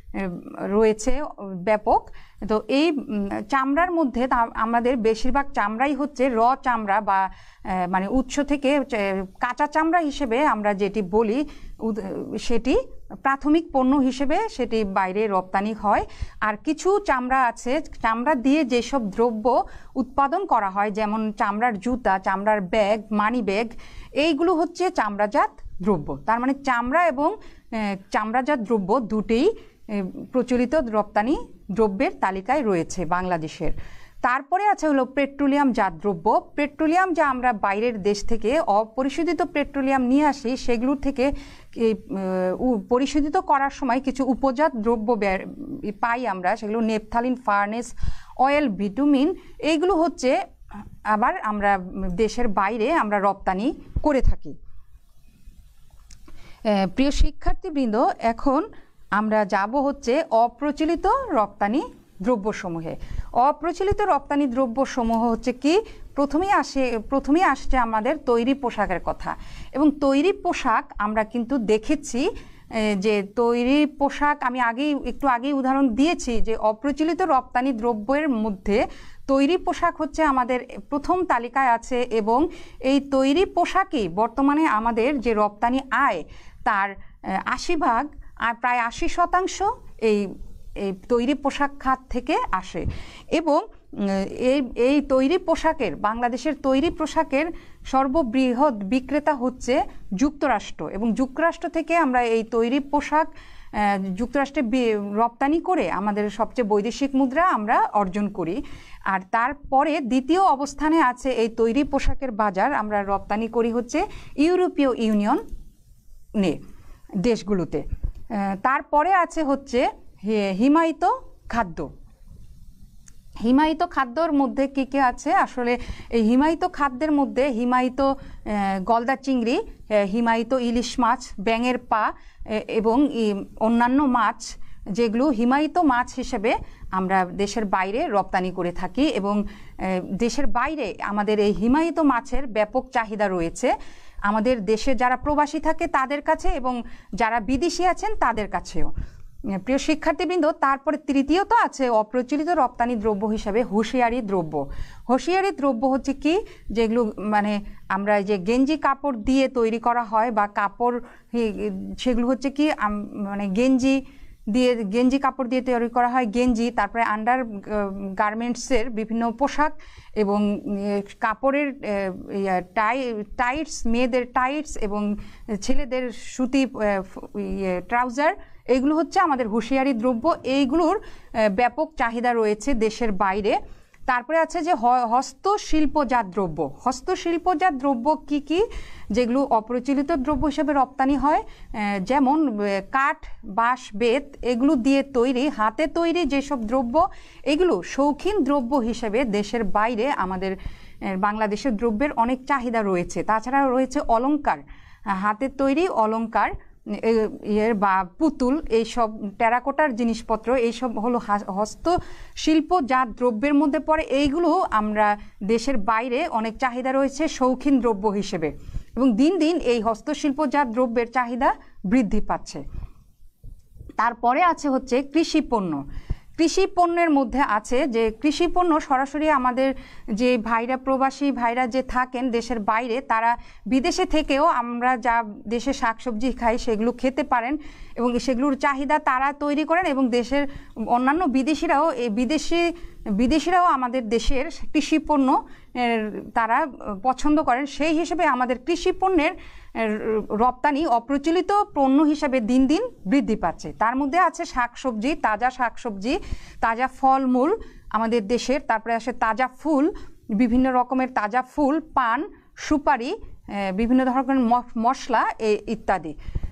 রয়েছে ব্যাপক। তো এই চামড়ার মধ্যে আমাদের বেশিরভাগ চামড়াই হচ্ছে র চামড়া বা মানে উৎস থেকে কাঁচা চামড়া হিসেবে আমরা যেটি বলি সেটি প্রাথমিক পণ্য হিসেবে সেটি বাইরে রপ্তানি হয়। আর কিছু চামড়া আছে, চামড়া দিয়ে যেসব দ্রব্য উৎপাদন করা হয়, যেমন চামড়ার জুতা, চামড়ার ব্যাগ, মানি ব্যাগ, এইগুলো হচ্ছে চামড়াজাত দ্রব্য। তার মানে চামড়া এবং চামড়াজাত দ্রব্য দুটেই প্রচলিত রপ্তানি দ্রব্যের তালিকায় রয়েছে বাংলাদেশের। তারপরে আছে হলো পেট্রোলিয়ামজাত দ্রব্য। পেট্রোলিয়াম যা আমরা বাইরের দেশ থেকে অপরিশোধিত পেট্রোলিয়াম নিয়ে আসি, সেগুলোর থেকে পরিশোধিত করার সময় কিছু উপজাত দ্রব্য পাই আমরা, সেগুলো নেপথালিন, ফার্নেস অয়েল, বিটুমিন, এইগুলো হচ্ছে আবার আমরা দেশের বাইরে আমরা রপ্তানি করে থাকি। প্রিয় শিক্ষার্থীবৃন্দ, এখন আমরা যাব হচ্ছে অপ্রচলিত রপ্তানি দ্রব্যসমূহে। অপ্রচলিত রপ্তানি দ্রব্যসমূহ হচ্ছে কি, প্রথমেই আসছে আমাদের তৈরি পোশাকের কথা। এবং তৈরি পোশাক আমরা কিন্তু দেখেছি যে তৈরি পোশাক আমি একটু আগেই উদাহরণ দিয়েছি যে অপ্রচলিত রপ্তানি দ্রব্যের মধ্যে তৈরি পোশাক হচ্ছে আমাদের প্রথম তালিকায় আছে। এবং এই তৈরি পোশাকই বর্তমানে আমাদের যে রপ্তানি আয় তার 80% আর প্রায় 80% এই তৈরি পোশাক খাত থেকে আসে। এবং এই তৈরি পোশাকের, বাংলাদেশের তৈরি পোশাকের সর্ববৃহৎ বিক্রেতা হচ্ছে যুক্তরাষ্ট্র। এবং যুক্তরাষ্ট্র থেকে আমরা এই তৈরি পোশাক যুক্তরাষ্ট্রে রপ্তানি করে আমাদের সবচেয়ে বৈদেশিক মুদ্রা আমরা অর্জন করি। আর তারপরে দ্বিতীয় অবস্থানে আছে এই তৈরি পোশাকের বাজার আমরা রপ্তানি করি হচ্ছে ইউরোপীয় ইউনিয়ন দেশগুলোতে। তারপরে আছে হচ্ছে হিমায়িত খাদ্য। হিমায়িত খাদ্যর মধ্যে কি কি আছে? আসলে এই হিমায়িত খাদ্যের মধ্যে হিমায়িত গলদা চিংড়ি, হিমায়িত ইলিশ মাছ, ব্যাঙের পা এবং অন্যান্য মাছ, যেগুলো হিমায়িত মাছ হিসেবে আমরা দেশের বাইরে রপ্তানি করে থাকি। এবং দেশের বাইরে আমাদের এই হিমায়িত মাছের ব্যাপক চাহিদা রয়েছে আমাদের দেশে যারা প্রবাসী থাকে তাদের কাছে এবং যারা বিদেশি আছেন তাদের কাছেও। প্রিয় শিক্ষার্থীবৃন্দ, তারপরে তৃতীয়ত আছে অপ্রচলিত রপ্তানি দ্রব্য হিসাবে হুঁশিয়ারি দ্রব্য। হুঁশিয়ারি দ্রব্য হচ্ছে কি, যেগুলো মানে আমরা যে গেঞ্জি কাপড় দিয়ে তৈরি করা হয় বা কাপড়, সেগুলো হচ্ছে কি মানে গেঞ্জি কাপড় দিয়ে তৈরি করা হয় গেঞ্জি, তারপরে আন্ডার গার্মেন্টসের বিভিন্ন পোশাক এবং কাপড়ের টাইটস, মেয়েদের টাইটস এবং ছেলেদের সুতি ট্রাউজার, এইগুলো হচ্ছে আমাদের হুঁশিয়ারি দ্রব্য। এইগুলোর ব্যাপক চাহিদা রয়েছে দেশের বাইরে। তারপরে আছে যে হস্তশিল্পজাত দ্রব্য। হস্তশিল্পজাত দ্রব্য কি কি, যেগুলো অপ্রচলিত দ্রব্য হিসেবে রপ্তানি হয়, যেমন কাঠ, বাঁশ, বেত, এগুলো দিয়ে তৈরি হাতে তৈরি যেসব দ্রব্য, এগুলো শৌখিন দ্রব্য হিসেবে দেশের বাইরে আমাদের বাংলাদেশের দ্রব্যের অনেক চাহিদা রয়েছে। তাছাড়া রয়েছে অলংকার, হাতের তৈরি অলংকার বা পুতুল, এইসব টেরাকোটার জিনিসপত্র, এইসব হলো হস্তশিল্পজাত দ্রব্যের মধ্যে পড়ে। এইগুলো আমরা দেশের বাইরে অনেক চাহিদা রয়েছে শৌখিন দ্রব্য হিসেবে এবং দিন দিন এই হস্তশিল্পজাত দ্রব্যের চাহিদা বৃদ্ধি পাচ্ছে। তারপরে আছে হচ্ছে কৃষি পণ্য। কৃষি পণ্যের মধ্যে আছে যে কৃষি পণ্য সরাসরি আমাদের যে প্রবাসী ভাইরা যে থাকেন দেশের বাইরে, তারা বিদেশে থেকেও আমরা যা দেশে শাকসবজি খাই সেগুলো খেতে পারেন এবং সেগুলোর চাহিদা তারা তৈরি করেন এবং দেশের অন্যান্য বিদেশিরাও আমাদের দেশের কৃষি পণ্য তারা পছন্দ করেন। সেই হিসেবে আমাদের কৃষি পণ্যের রপ্তানি অপ্রচলিত পণ্য হিসাবে দিন দিন বৃদ্ধি পাচ্ছে। তার মধ্যে আছে শাকসবজি, তাজা শাকসবজি, তাজা ফলমূল আমাদের দেশের। তারপরে আসে তাজা ফুল, বিভিন্ন রকমের তাজা ফুল, পান, সুপারি, বিভিন্ন ধরনের মশলা ইত্যাদি।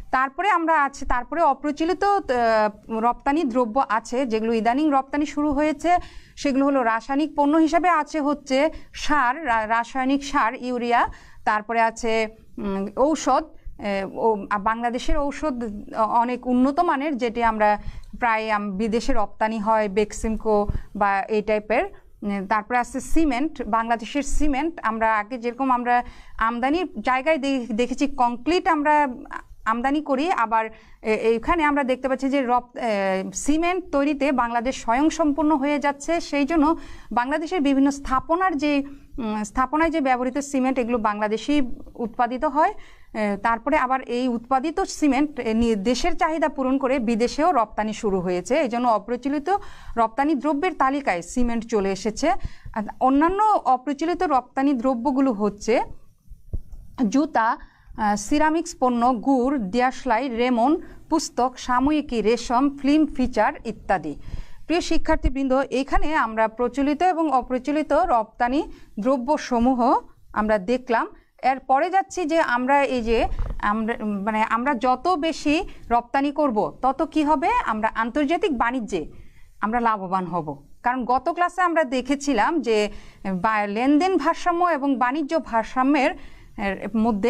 তারপরে অপ্রচলিত রপ্তানি দ্রব্য আছে যেগুলো ইদানিং রপ্তানি শুরু হয়েছে। সেগুলো হলো রাসায়নিক পণ্য হিসাবে আছে হচ্ছে সার, রাসায়নিক সার, ইউরিয়া। তারপরে আছে ঔষধ। বাংলাদেশের ঔষধ অনেক উন্নত মানের, যেটি আমরা প্রায় বিদেশে রপ্তানি হয়, বেক্সিমকো বা এই টাইপের। তারপরে আছে সিমেন্ট, বাংলাদেশের সিমেন্ট। আমরা আগে যেরকম আমরা আমদানির জায়গায় দেখেছি কংক্রিট আমরা আমদানি করি, আবার এইখানে আমরা দেখতে পাচ্ছি যে সিমেন্ট তৈরিতে বাংলাদেশ স্বয়ংসম্পূর্ণ হয়ে যাচ্ছে। সেই জন্য বাংলাদেশের বিভিন্ন স্থাপনায় যে ব্যবহৃত সিমেন্ট এগুলো বাংলাদেশেই উৎপাদিত হয়। তারপরে আবার এই উৎপাদিত সিমেন্ট দেশের চাহিদা পূরণ করে বিদেশেও রপ্তানি শুরু হয়েছে। এই জন্য অপ্রচলিত রপ্তানি দ্রব্যের তালিকায় সিমেন্ট চলে এসেছে। অন্যান্য অপ্রচলিত রপ্তানি দ্রব্যগুলো হচ্ছে জুতা, সিরামিক্স পণ্য, গুড়, দেশলাই, রেমন, পুস্তক, সাময়িকী, রেশম, ফিল্ম ফিচার ইত্যাদি। প্রিয় শিক্ষার্থীবৃন্দ, এখানে আমরা প্রচলিত এবং অপ্রচলিত রপ্তানি দ্রব্যসমূহ আমরা দেখলাম। এরপরে যাচ্ছি যে আমরা আমরা যত বেশি রপ্তানি করব তত কি হবে, আমরা আন্তর্জাতিক বাণিজ্যে আমরা লাভবান হব। কারণ গত ক্লাসে আমরা দেখেছিলাম যে লেনদেন ভারসাম্য এবং বাণিজ্য ভারসাম্যের মধ্যে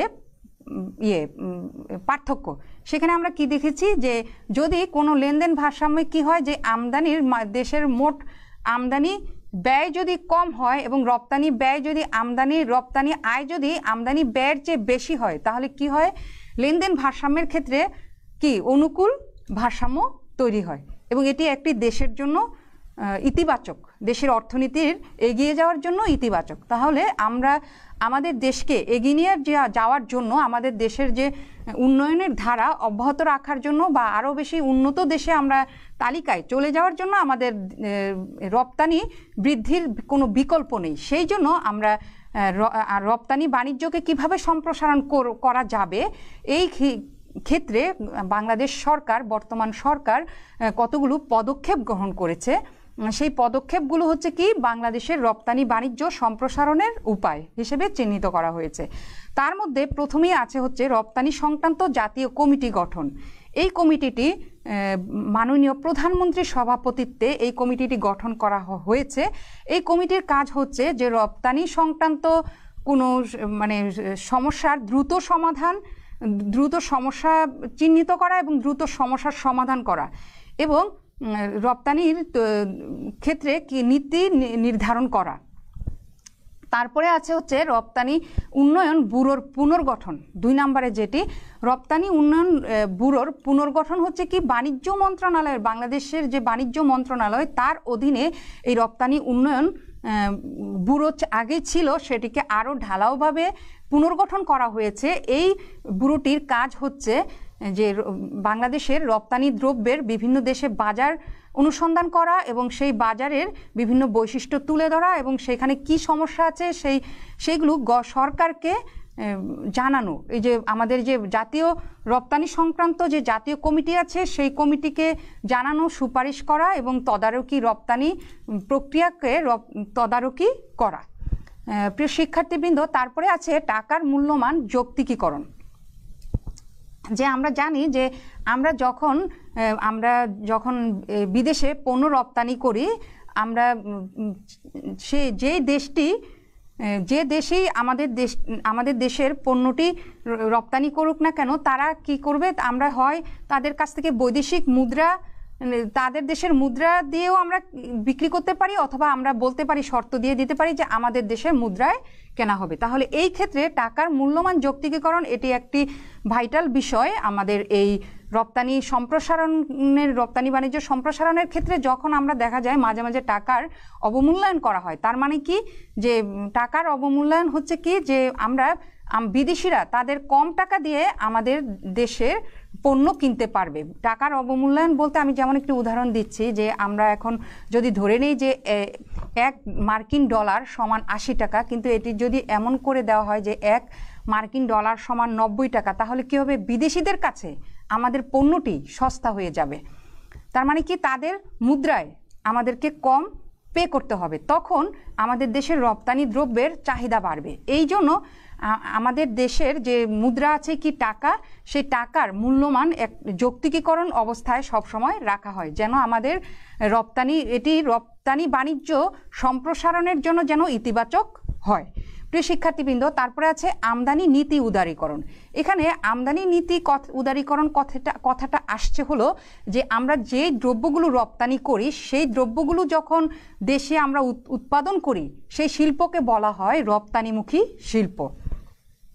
পার্থক্য। সেখানে আমরা কি দেখেছি যে যদি কোনো লেনদেন ভারসাম্যে কি হয়, যে দেশের মোট আমদানি ব্যয় যদি কম হয় এবং রপ্তানি ব্যয় যদি রপ্তানি আয় যদি আমদানি ব্যয়ের চেয়ে বেশি হয়, তাহলে কি হয়, লেনদেন ভারসাম্যের ক্ষেত্রে কি অনুকূল ভারসাম্য তৈরি হয় এবং এটি একটি দেশের জন্য ইতিবাচক, দেশের অর্থনীতির এগিয়ে যাওয়ার জন্য ইতিবাচক। তাহলে আমরা আমাদের দেশকে এগিয়ে নিয়ে যাওয়ার জন্য, আমাদের দেশের যে উন্নয়নের ধারা অব্যাহত রাখার জন্য বা আরও বেশি উন্নত দেশে আমরা তালিকায় চলে যাওয়ার জন্য আমাদের রপ্তানি বৃদ্ধির কোনো বিকল্প নেই। সেই জন্য আমরা রপ্তানি বাণিজ্যকে কিভাবে সম্প্রসারণ করা যাবে, এই ক্ষেত্রে বাংলাদেশ সরকার, বর্তমান সরকার কতগুলো পদক্ষেপ গ্রহণ করেছে। সেই পদক্ষেপগুলো হচ্ছে কি, বাংলাদেশের রপ্তানি বাণিজ্য সম্প্রসারণের উপায় হিসেবে চিহ্নিত করা হয়েছে। তার মধ্যে প্রথমেই আছে হচ্ছে রপ্তানি সংক্রান্ত জাতীয় কমিটি গঠন। এই কমিটিটি মাননীয় প্রধানমন্ত্রীর সভাপতিত্বে এই কমিটিটি গঠন করা হয়েছে। এই কমিটির কাজ হচ্ছে যে রপ্তানি সংক্রান্ত কোনো সমস্যার দ্রুত সমস্যা চিহ্নিত করা এবং দ্রুত সমস্যার সমাধান করা এবং রপ্তানির ক্ষেত্রে কি নীতি নির্ধারণ করা। তারপরে আছে হচ্ছে রপ্তানি উন্নয়ন ব্যুরোর পুনর্গঠন। 2 নম্বরে যেটি রপ্তানি উন্নয়ন ব্যুরোর পুনর্গঠন হচ্ছে কি, বাণিজ্য মন্ত্রণালয়ের, বাংলাদেশের যে বাণিজ্য মন্ত্রণালয় তার অধীনে এই রপ্তানি উন্নয়ন ব্যুরো আগে ছিল, সেটিকে আরও ঢালাওভাবে পুনর্গঠন করা হয়েছে। এই ব্যুরোটির কাজ হচ্ছে যে বাংলাদেশের রপ্তানি দ্রব্যের বিভিন্ন দেশে বাজার অনুসন্ধান করা এবং সেই বাজারের বিভিন্ন বৈশিষ্ট্য তুলে ধরা এবং সেখানে কি সমস্যা আছে সেইগুলো সরকারকে জানানো। এই যে আমাদের যে জাতীয় রপ্তানি সংক্রান্ত যে জাতীয় কমিটি আছে সেই কমিটিকে জানানো, সুপারিশ করা এবং রপ্তানি প্রক্রিয়াকে তদারকি করা। প্রিয় শিক্ষার্থীবৃন্দ, তারপরে আছে টাকার মূল্যমান যৌক্তিকীকরণ। যে আমরা জানি যে আমরা যখন বিদেশে পণ্য রপ্তানি করি, আমরা যে দেশেই আমাদের দেশের পণ্যটি রপ্তানি করুক না কেন, তারা কি করবে, আমরা হয় তাদের কাছ থেকে বৈদেশিক মুদ্রা, তাদের দেশের মুদ্রা দিয়েও আমরা বিক্রি করতে পারি, অথবা আমরা বলতে পারি, শর্ত দিয়ে দিতে পারি যে আমাদের দেশের মুদ্রায় কেনা হবে। তাহলে এই ক্ষেত্রে টাকার মূল্যমান যৌক্তিকীকরণ এটি একটি ভাইটাল বিষয় আমাদের এই রপ্তানি বাণিজ্য সম্প্রসারণের ক্ষেত্রে। যখন আমরা দেখা যায় মাঝে মাঝে টাকার অবমূল্যায়ন করা হয়, তার মানে কি, যে টাকার অবমূল্যায়ন হচ্ছে কি, যে বিদেশিরা তাদের কম টাকা দিয়ে আমাদের দেশের পণ্য কিনতে পারবে। টাকার অবমূল্যায়ন বলতে আমি যেমন একটি উদাহরণ দিচ্ছি, যে আমরা এখন যদি ধরে নেই যে $1 মার্কিন সমান 80 টাকা, কিন্তু এটি যদি এমন করে দেওয়া হয় যে $1 মার্কিন সমান 90 টাকা, তাহলে কি হবে, বিদেশিদের কাছে আমাদের পণ্যটি সস্তা হয়ে যাবে। তার মানে কি, তাদের মুদ্রায় আমাদেরকে কম পে করতে হবে, তখন আমাদের দেশের রপ্তানি দ্রব্যের চাহিদা বাড়বে। এই জন্য আমাদের দেশের যে মুদ্রা আছে কি টাকা, সেই টাকার মূল্যমান যৌক্তিকীকরণ অবস্থায় সবসময় রাখা হয়, যেন আমাদের রপ্তানি বাণিজ্য সম্প্রসারণের জন্য যেন ইতিবাচক হয়। প্রিয় শিক্ষার্থীবৃন্দ, তারপরে আছে আমদানি নীতি উদারীকরণ। এখানে আমদানি নীতি উদারীকরণ কথাটা আসছে হলো যে আমরা যে দ্রব্যগুলো রপ্তানি করি, সেই দ্রব্যগুলো যখন দেশে আমরা উৎপাদন করি, সেই শিল্পকে বলা হয় রপ্তানিমুখী শিল্প।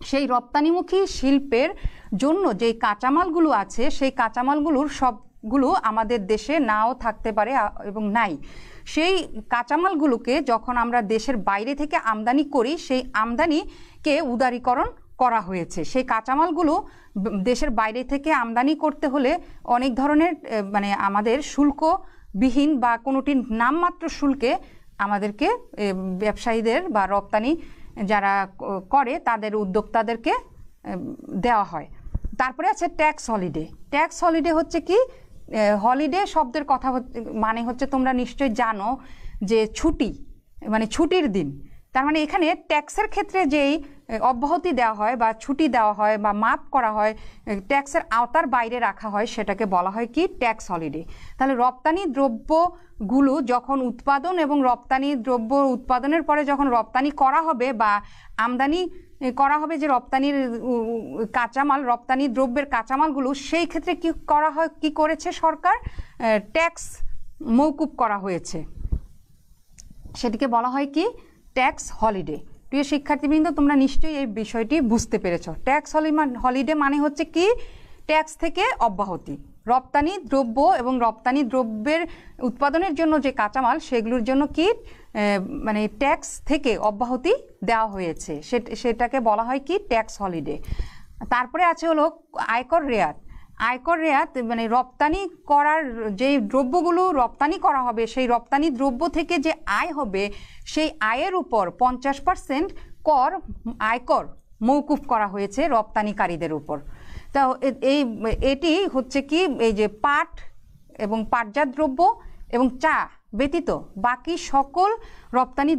সেই রপ্তানিমুখী শিল্পের জন্য যে কাঁচামালগুলো আছে সেই কাঁচামালগুলোর সবগুলো আমাদের দেশে নাও থাকতে পারে এবং নাই। সেই কাঁচামালগুলোকে যখন আমরা দেশের বাইরে থেকে আমদানি করি, সেই আমদানিকে উদারীকরণ করা হয়েছে। সেই কাঁচামালগুলো দেশের বাইরে থেকে আমদানি করতে হলে অনেক ধরনের মানে আমাদের শুল্কবিহীন বা কোনোটির নামমাত্র শুল্কে আমাদেরকে ব্যবসায়ীদের বা রপ্তানি যারা করে তাদের উদ্যোক্তাদেরকে দেওয়া হয়। তারপরে আছে ট্যাক্স হলিডে। ট্যাক্স হলিডে হচ্ছে কি, হলিডে শব্দের কথা মানে হচ্ছে তোমরা নিশ্চয়ই জানো যে ছুটি, মানে ছুটির দিন। তার মানে এখানে ট্যাক্সের ক্ষেত্রে যেই অব্যাহতি দেওয়া হয় বা ছুটি দেওয়া হয় বা মাফ করা হয়, ট্যাক্সের আওতার বাইরে রাখা হয়, সেটাকে বলা হয় কি ট্যাক্স হলিডে। তাহলে রপ্তানি দ্রব্যগুলো যখন উৎপাদন এবং রপ্তানি দ্রব্য উৎপাদনের পরে যখন রপ্তানি করা হবে বা আমদানি করা হবে যে রপ্তানির কাঁচামাল, রপ্তানি দ্রব্যের কাঁচামালগুলো, সেই ক্ষেত্রে কি করা হয়, কি করেছে সরকার, ট্যাক্স মওকুফ করা হয়েছে। সেটিকে বলা হয় কি ট্যাক্স হলিডে। প্রিয় শিক্ষার্থীবৃন্দ, তোমরা নিশ্চয়ই এই বিষয়টি বুঝতে পেরেছ। ট্যাক্স হলিডে মানে হচ্ছে কি ট্যাক্স থেকে অব্যাহতি। রপ্তানি দ্রব্য এবং রপ্তানি দ্রব্যের উৎপাদনের জন্য যে কাঁচামাল সেগুলোর জন্য কি মানে ট্যাক্স থেকে অব্যাহতি দেওয়া হয়েছে, সেটাকে বলা হয় কি ট্যাক্স হলিডে। তারপরে আছে হলো আয়কর রেয়াত। আয়কর রেয়াত মানে রপ্তানি করার যে দ্রব্যগুলো রপ্তানি করা হবে, সেই রপ্তানি দ্রব্য থেকে যে আয় হবে সেই আয়ের উপর 50% কর, আয়কর মওকুফ করা হয়েছে রপ্তানিকারীদের উপর। তা এটি হচ্ছে কি এই যে পাট এবং পাটজাত দ্রব্য এবং চা ব্যতীত বাকি সকল রপ্তানি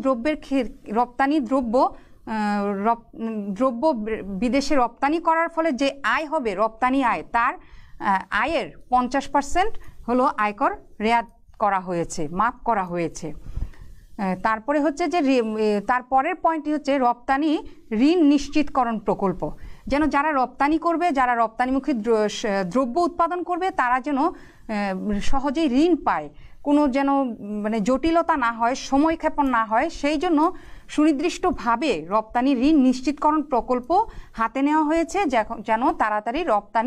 দ্রব্য বিদেশে রপ্তানি করার ফলে যে আয় হবে, রপ্তানি আয়, তার আয়ের 50% হলো আয়কর রেয়াত করা হয়েছে, মাফ করা হয়েছে। তারপরে হচ্ছে যে তারপরের পয়েন্টটি হচ্ছে রপ্তানি ঋণ নিশ্চিতকরণ প্রকল্প। যেন যারা রপ্তানি করবে, যারা রপ্তানিমুখী দ্রব্য উৎপাদন করবে, তারা যেন সহজেই ঋণ পায়, কোনো যেন মানে জটিলতা না হয়, সময়ক্ষেপণ না হয়, সেই জন্য সুনির্দিষ্টভাবে রপ্তানি ঋণ নিশ্চিতকরণ প্রকল্প হাতে নেওয়া হয়েছে, যেন তাড়াতাড়ি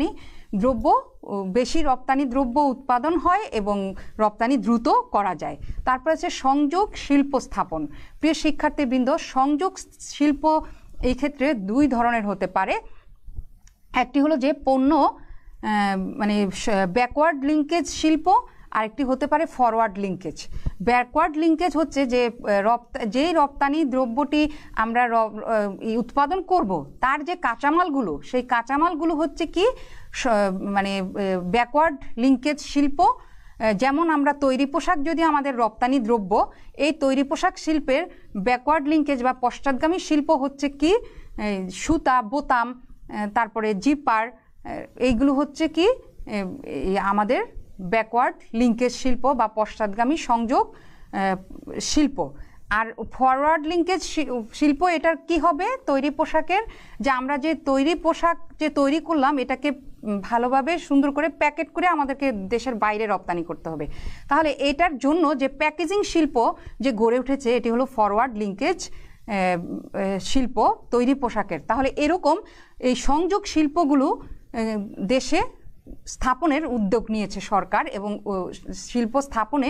বেশি রপ্তানি দ্রব্য উৎপাদন হয় এবং রপ্তানি দ্রুত করা যায়। তারপরে আছে সংযোগ শিল্প স্থাপন। প্রিয় শিক্ষার্থীবৃন্দ, সংযোগ শিল্প এই ক্ষেত্রে দুই ধরনের হতে পারে। একটি হলো যে পণ্য মানে ব্যাকওয়ার্ড লিঙ্কেজ শিল্প, আরেকটি হতে পারে ফরওয়ার্ড লিঙ্কেজ। ব্যাকওয়ার্ড লিঙ্কেজ হচ্ছে যে যেই রপ্তানি দ্রব্যটি আমরা উৎপাদন করব, তার যে কাঁচামালগুলো, সেই কাঁচামালগুলো হচ্ছে কি মানে ব্যাকওয়ার্ড লিঙ্কেজ শিল্প। যেমন আমরা তৈরি পোশাক যদি আমাদের রপ্তানি দ্রব্য, এই তৈরি পোশাক শিল্পের ব্যাকওয়ার্ড লিঙ্কেজ বা পশ্চাৎগামী শিল্প হচ্ছে কি সুতা, বোতাম, তারপরে জিপার, এইগুলো হচ্ছে কি আমাদের ব্যাকওয়ার্ড লিঙ্কেজ শিল্প বা পশ্চাৎগামী সংযোগ শিল্প। আর ফরওয়ার্ড লিঙ্কেজ শিল্প, এটার কি হবে, তৈরি পোশাকের যে আমরা যে তৈরি পোশাক যে তৈরি করলাম, এটাকে ভালোভাবে সুন্দর করে প্যাকেট করে আমাদেরকে দেশের বাইরে রপ্তানি করতে হবে। তাহলে এটার জন্য যে প্যাকেজিং শিল্প যে গড়ে উঠেছে, এটি হলো ফরওয়ার্ড লিঙ্কেজ শিল্প তৈরি পোশাকের। তাহলে এরকম এই সংযোগ শিল্পগুলো দেশে স্থাপনের উদ্যোগ নিয়েছে সরকার, এবং শিল্প স্থাপনে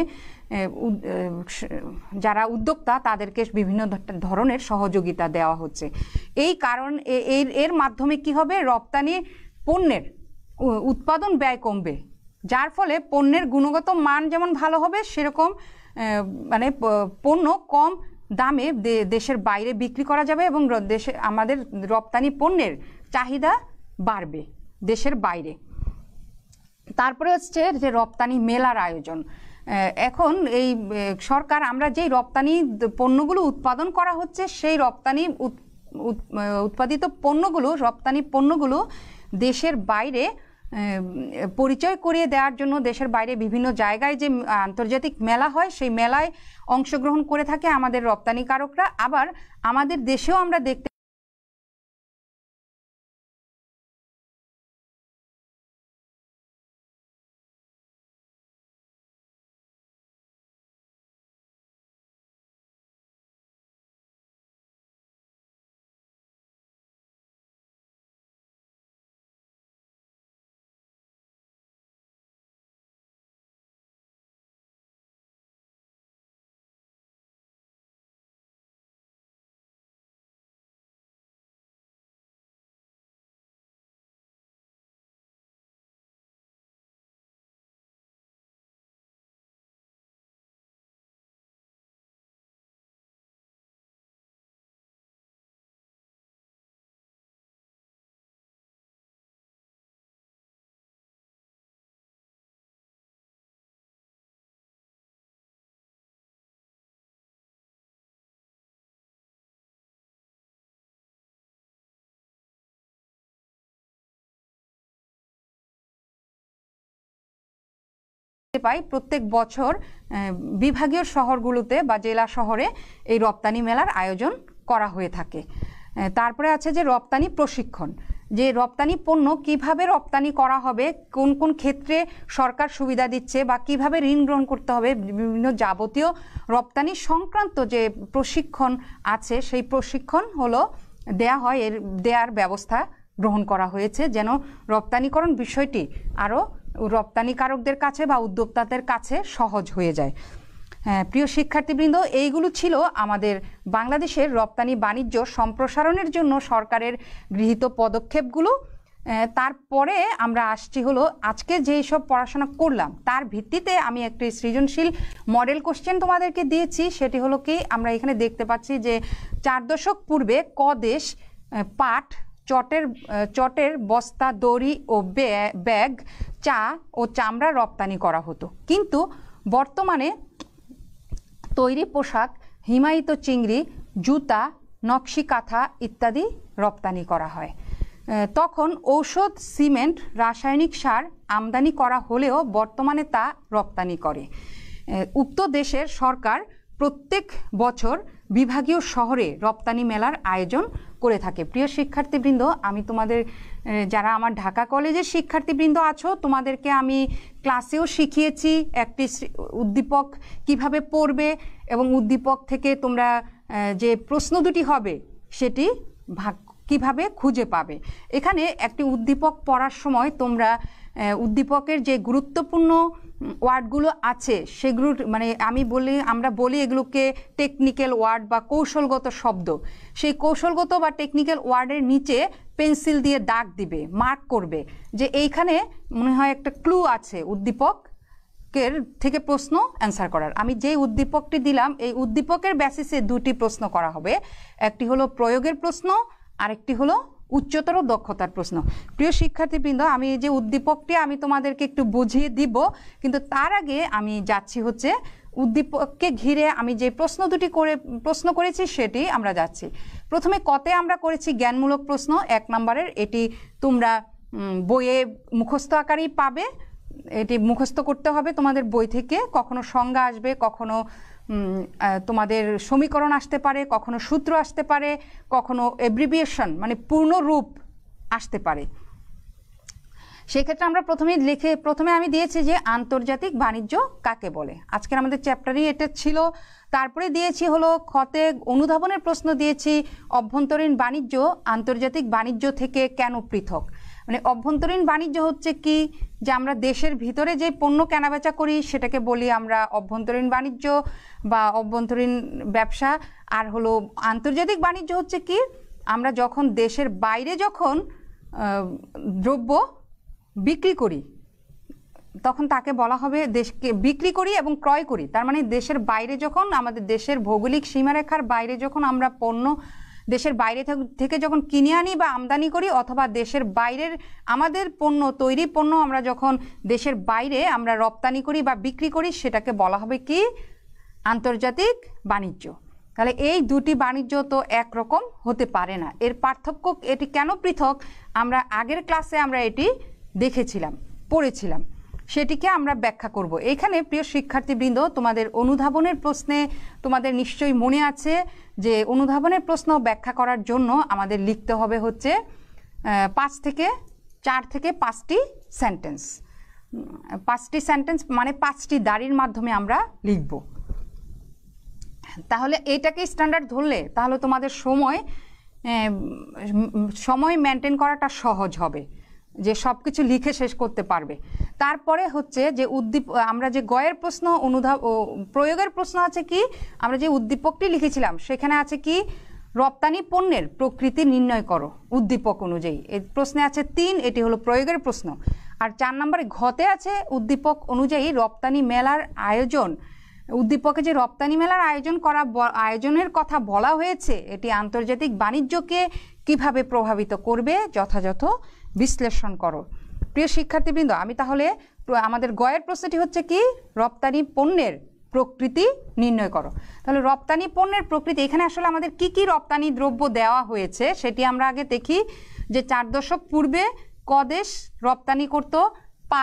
যারা উদ্যোক্তা তাদেরকে বিভিন্ন ধরনের সহযোগিতা দেওয়া হচ্ছে। এই কারণ এর মাধ্যমে কি হবে, রপ্তানি পণ্যের উৎপাদন ব্যয় কমবে, যার ফলে পণ্যের গুণগত মান যেমন ভালো হবে, সেরকম মানে পণ্য কম দামে দেশের বাইরে বিক্রি করা যাবে এবং দেশে আমাদের রপ্তানি পণ্যের চাহিদা বাড়বে দেশের বাইরে। তারপরে হচ্ছে যে রপ্তানি মেলার আয়োজন। এখন এই সরকার আমরা যেই রপ্তানি পণ্যগুলো উৎপাদন করা হচ্ছে, সেই উৎপাদিত পণ্যগুলো, রপ্তানি পণ্যগুলো দেশের বাইরে পরিচয় করিয়ে দেওয়ার জন্য দেশের বাইরে বিভিন্ন জায়গায় যে আন্তর্জাতিক মেলা হয়, সেই মেলায় অংশগ্রহণ করে থাকে আমাদের রপ্তানিকারকরা। আবার আমাদের দেশেও আমরা দেখতে পাই প্রত্যেক বছর বিভাগীয় শহরগুলোতে বা জেলা শহরে এই রপ্তানি মেলার আয়োজন করা হয়ে থাকে। তারপরে আছে যে রপ্তানি প্রশিক্ষণ, যে রপ্তানি পণ্য কিভাবে রপ্তানি করা হবে, কোন কোন ক্ষেত্রে সরকার সুবিধা দিচ্ছে বা কিভাবে ঋণ গ্রহণ করতে হবে, বিভিন্ন যাবতীয় রপ্তানি সংক্রান্ত যে প্রশিক্ষণ আছে সেই প্রশিক্ষণ হলো দেওয়ার ব্যবস্থা গ্রহণ করা হয়েছে, যেন রপ্তানিকরণ বিষয়টি আরও রপ্তানিকারকদের কাছে বা উদ্যোক্তাদের কাছে সহজ হয়ে যায়। প্রিয় শিক্ষার্থীবৃন্দ, এইগুলো ছিল আমাদের বাংলাদেশের রপ্তানি বাণিজ্য সম্প্রসারণের জন্য সরকারের গৃহীত পদক্ষেপগুলো। তারপরে আমরা আসছি হলো আজকে যেই সব পড়াশোনা করলাম তার ভিত্তিতে আমি একটি সৃজনশীল মডেল কোশ্চেন তোমাদেরকে দিয়েছি। সেটি হলো কি, আমরা এখানে দেখতে পাচ্ছি যে 4 দশক পূর্বে ক দেশ পাট, চটের বস্তা, দড়ি ও ব্যাগ, চা ও চামড়া রপ্তানি করা হতো, কিন্তু বর্তমানে তৈরি পোশাক, হিমায়িত চিংড়ি, জুতা, নকশি কাঁথা ইত্যাদি রপ্তানি করা হয়। তখন ঔষধ, সিমেন্ট, রাসায়নিক সার আমদানি করা হলেও বর্তমানে তা রপ্তানি করে। উক্ত দেশের সরকার প্রত্যেক বছর বিভাগীয় শহরে রপ্তানি মেলার আয়োজন করে থাকে। প্রিয় শিক্ষার্থীবৃন্দ, আমি তোমাদের যারা আমার ঢাকা কলেজের শিক্ষার্থীবৃন্দ আছো তোমাদেরকে আমি ক্লাসেও শিখিয়েছি একটি উদ্দীপক কিভাবে পড়বে এবং উদ্দীপক থেকে তোমরা যে প্রশ্ন দুটি হবে সেটি কিভাবে খুঁজে পাবে। এখানে একটি উদ্দীপক পড়ার সময় তোমরা উদ্দীপকের যে গুরুত্বপূর্ণ ওয়ার্ডগুলো আছে সেগুলোর আমরা বলি এগুলোকে টেকনিক্যাল ওয়ার্ড বা কৌশলগত শব্দ। সেই কৌশলগত বা টেকনিক্যাল ওয়ার্ডের নিচে পেন্সিল দিয়ে দাগ দিবে, মার্ক করবে যে এইখানে মনে হয় একটা ক্লু আছে উদ্দীপকের থেকে প্রশ্ন অ্যান্সার করার। আমি যেই উদ্দীপকটি দিলাম এই উদ্দীপকের বেসিসে দুটি প্রশ্ন করা হবে, একটি হলো প্রয়োগের প্রশ্ন, আরেকটি হলো উচ্চতর দক্ষতার প্রশ্ন। প্রিয় শিক্ষার্থীবৃন্দ, আমি যে উদ্দীপকটি আমি তোমাদেরকে একটু বুঝিয়ে দিব, কিন্তু তার আগে আমি যাচ্ছি হচ্ছে উদ্দীপককে ঘিরে আমি যে প্রশ্ন করেছি সেটি আমরা যাচ্ছি। প্রথমে কতে আমরা করেছি জ্ঞানমূলক প্রশ্ন 1 নম্বরের, এটি তোমরা বইয়ে মুখস্থ আকারেই পাবে, এটি মুখস্থ করতে হবে তোমাদের বই থেকে। কখনো সংজ্ঞা আসবে, কখনো তোমাদের সমীকরণ আসতে পারে, কখনো সূত্র আসতে পারে, কখনো এব্রিভিয়েশন মানে পূর্ণ রূপ আসতে পারে। সেক্ষেত্রে আমরা প্রথমে আমি দিয়েছি যে আন্তর্জাতিক বাণিজ্য কাকে বলে, আজকের আমাদের চ্যাপ্টারই এটা ছিল। তারপরে দিয়েছি হলো খতে অনুধাবনের প্রশ্ন দিয়েছি অভ্যন্তরীণ বাণিজ্য আন্তর্জাতিক বাণিজ্য থেকে কেন পৃথক। মানে অভ্যন্তরীণ বাণিজ্য হচ্ছে কি, যে আমরা দেশের ভিতরে যে পণ্য কেনাবেচা করি সেটাকে বলি আমরা অভ্যন্তরীণ বাণিজ্য বা অভ্যন্তরীণ ব্যবসা। আর হলো আন্তর্জাতিক বাণিজ্য হচ্ছে কি, আমরা যখন দেশের বাইরে যখন দ্রব্য বিক্রি করি তখন তাকে বলা হবে দেশকে বিক্রি করি এবং ক্রয় করি। তার মানে দেশের বাইরে যখন আমাদের দেশের ভৌগোলিক সীমারেখার বাইরে যখন আমরা পণ্য দেশের বাইরে থেকে যখন কিনে আনি বা আমদানি করি, অথবা দেশের বাইরের আমাদের তৈরি পণ্য আমরা যখন দেশের বাইরে আমরা রপ্তানি করি বা বিক্রি করি, সেটাকে বলা হবে কি আন্তর্জাতিক বাণিজ্য। তাহলে এই দুটি বাণিজ্য তো একরকম হতে পারে না, এর পার্থক্য এটি কেন পৃথক আমরা আগের ক্লাসে আমরা এটি পড়েছিলাম, সেটিকে আমরা ব্যাখ্যা করব এখানে। প্রিয় শিক্ষার্থীবৃন্দ, তোমাদের অনুধাবনের প্রশ্নে তোমাদের নিশ্চয়ই মনে আছে যে অনুধাবনের প্রশ্ন ব্যাখ্যা করার জন্য আমাদের লিখতে হবে হচ্ছে 4 থেকে 5টি সেন্টেন্স। 5টি সেন্টেন্স মানে 5টি দাঁড়ির মাধ্যমে আমরা লিখব। তাহলে এটাকে স্ট্যান্ডার্ড ধরলে তাহলে তোমাদের সময় মেনটেন করাটা সহজ হবে, যে সব কিছু লিখে শেষ করতে পারবে। তারপরে হচ্ছে যে আমরা যে গয়ের প্রশ্ন প্রয়োগের প্রশ্ন আছে কি, আমরা যে উদ্দীপকটি লিখেছিলাম সেখানে আছে কি রপ্তানি পণ্যের প্রকৃতি নির্ণয় করো উদ্দীপক অনুযায়ী। এই প্রশ্নে আছে 3, এটি হলো প্রয়োগের প্রশ্ন। আর 4 নম্বরে ঘতে আছে উদ্দীপক অনুযায়ী রপ্তানি মেলার আয়োজন। উদ্দীপকে যে রপ্তানি মেলার আয়োজনের কথা বলা হয়েছে এটি আন্তর্জাতিক বাণিজ্যকে কিভাবে প্রভাবিত করবে যথাযথ বিশ্লেষণ করো। প্রিয় শিক্ষার্থীবৃন্দ, আমি তাহলে আমাদের গয়ের প্রশ্নটি হচ্ছে কি রপ্তানি পণ্যের প্রকৃতি নির্ণয় করো। তাহলে রপ্তানি পণ্যের প্রকৃতি, এখানে আসলে আমাদের কি কি রপ্তানি দ্রব্য দেওয়া হয়েছে সেটি আমরা আগে দেখি। যে 4 দশক পূর্বে ক দেশ রপ্তানি করত পাট,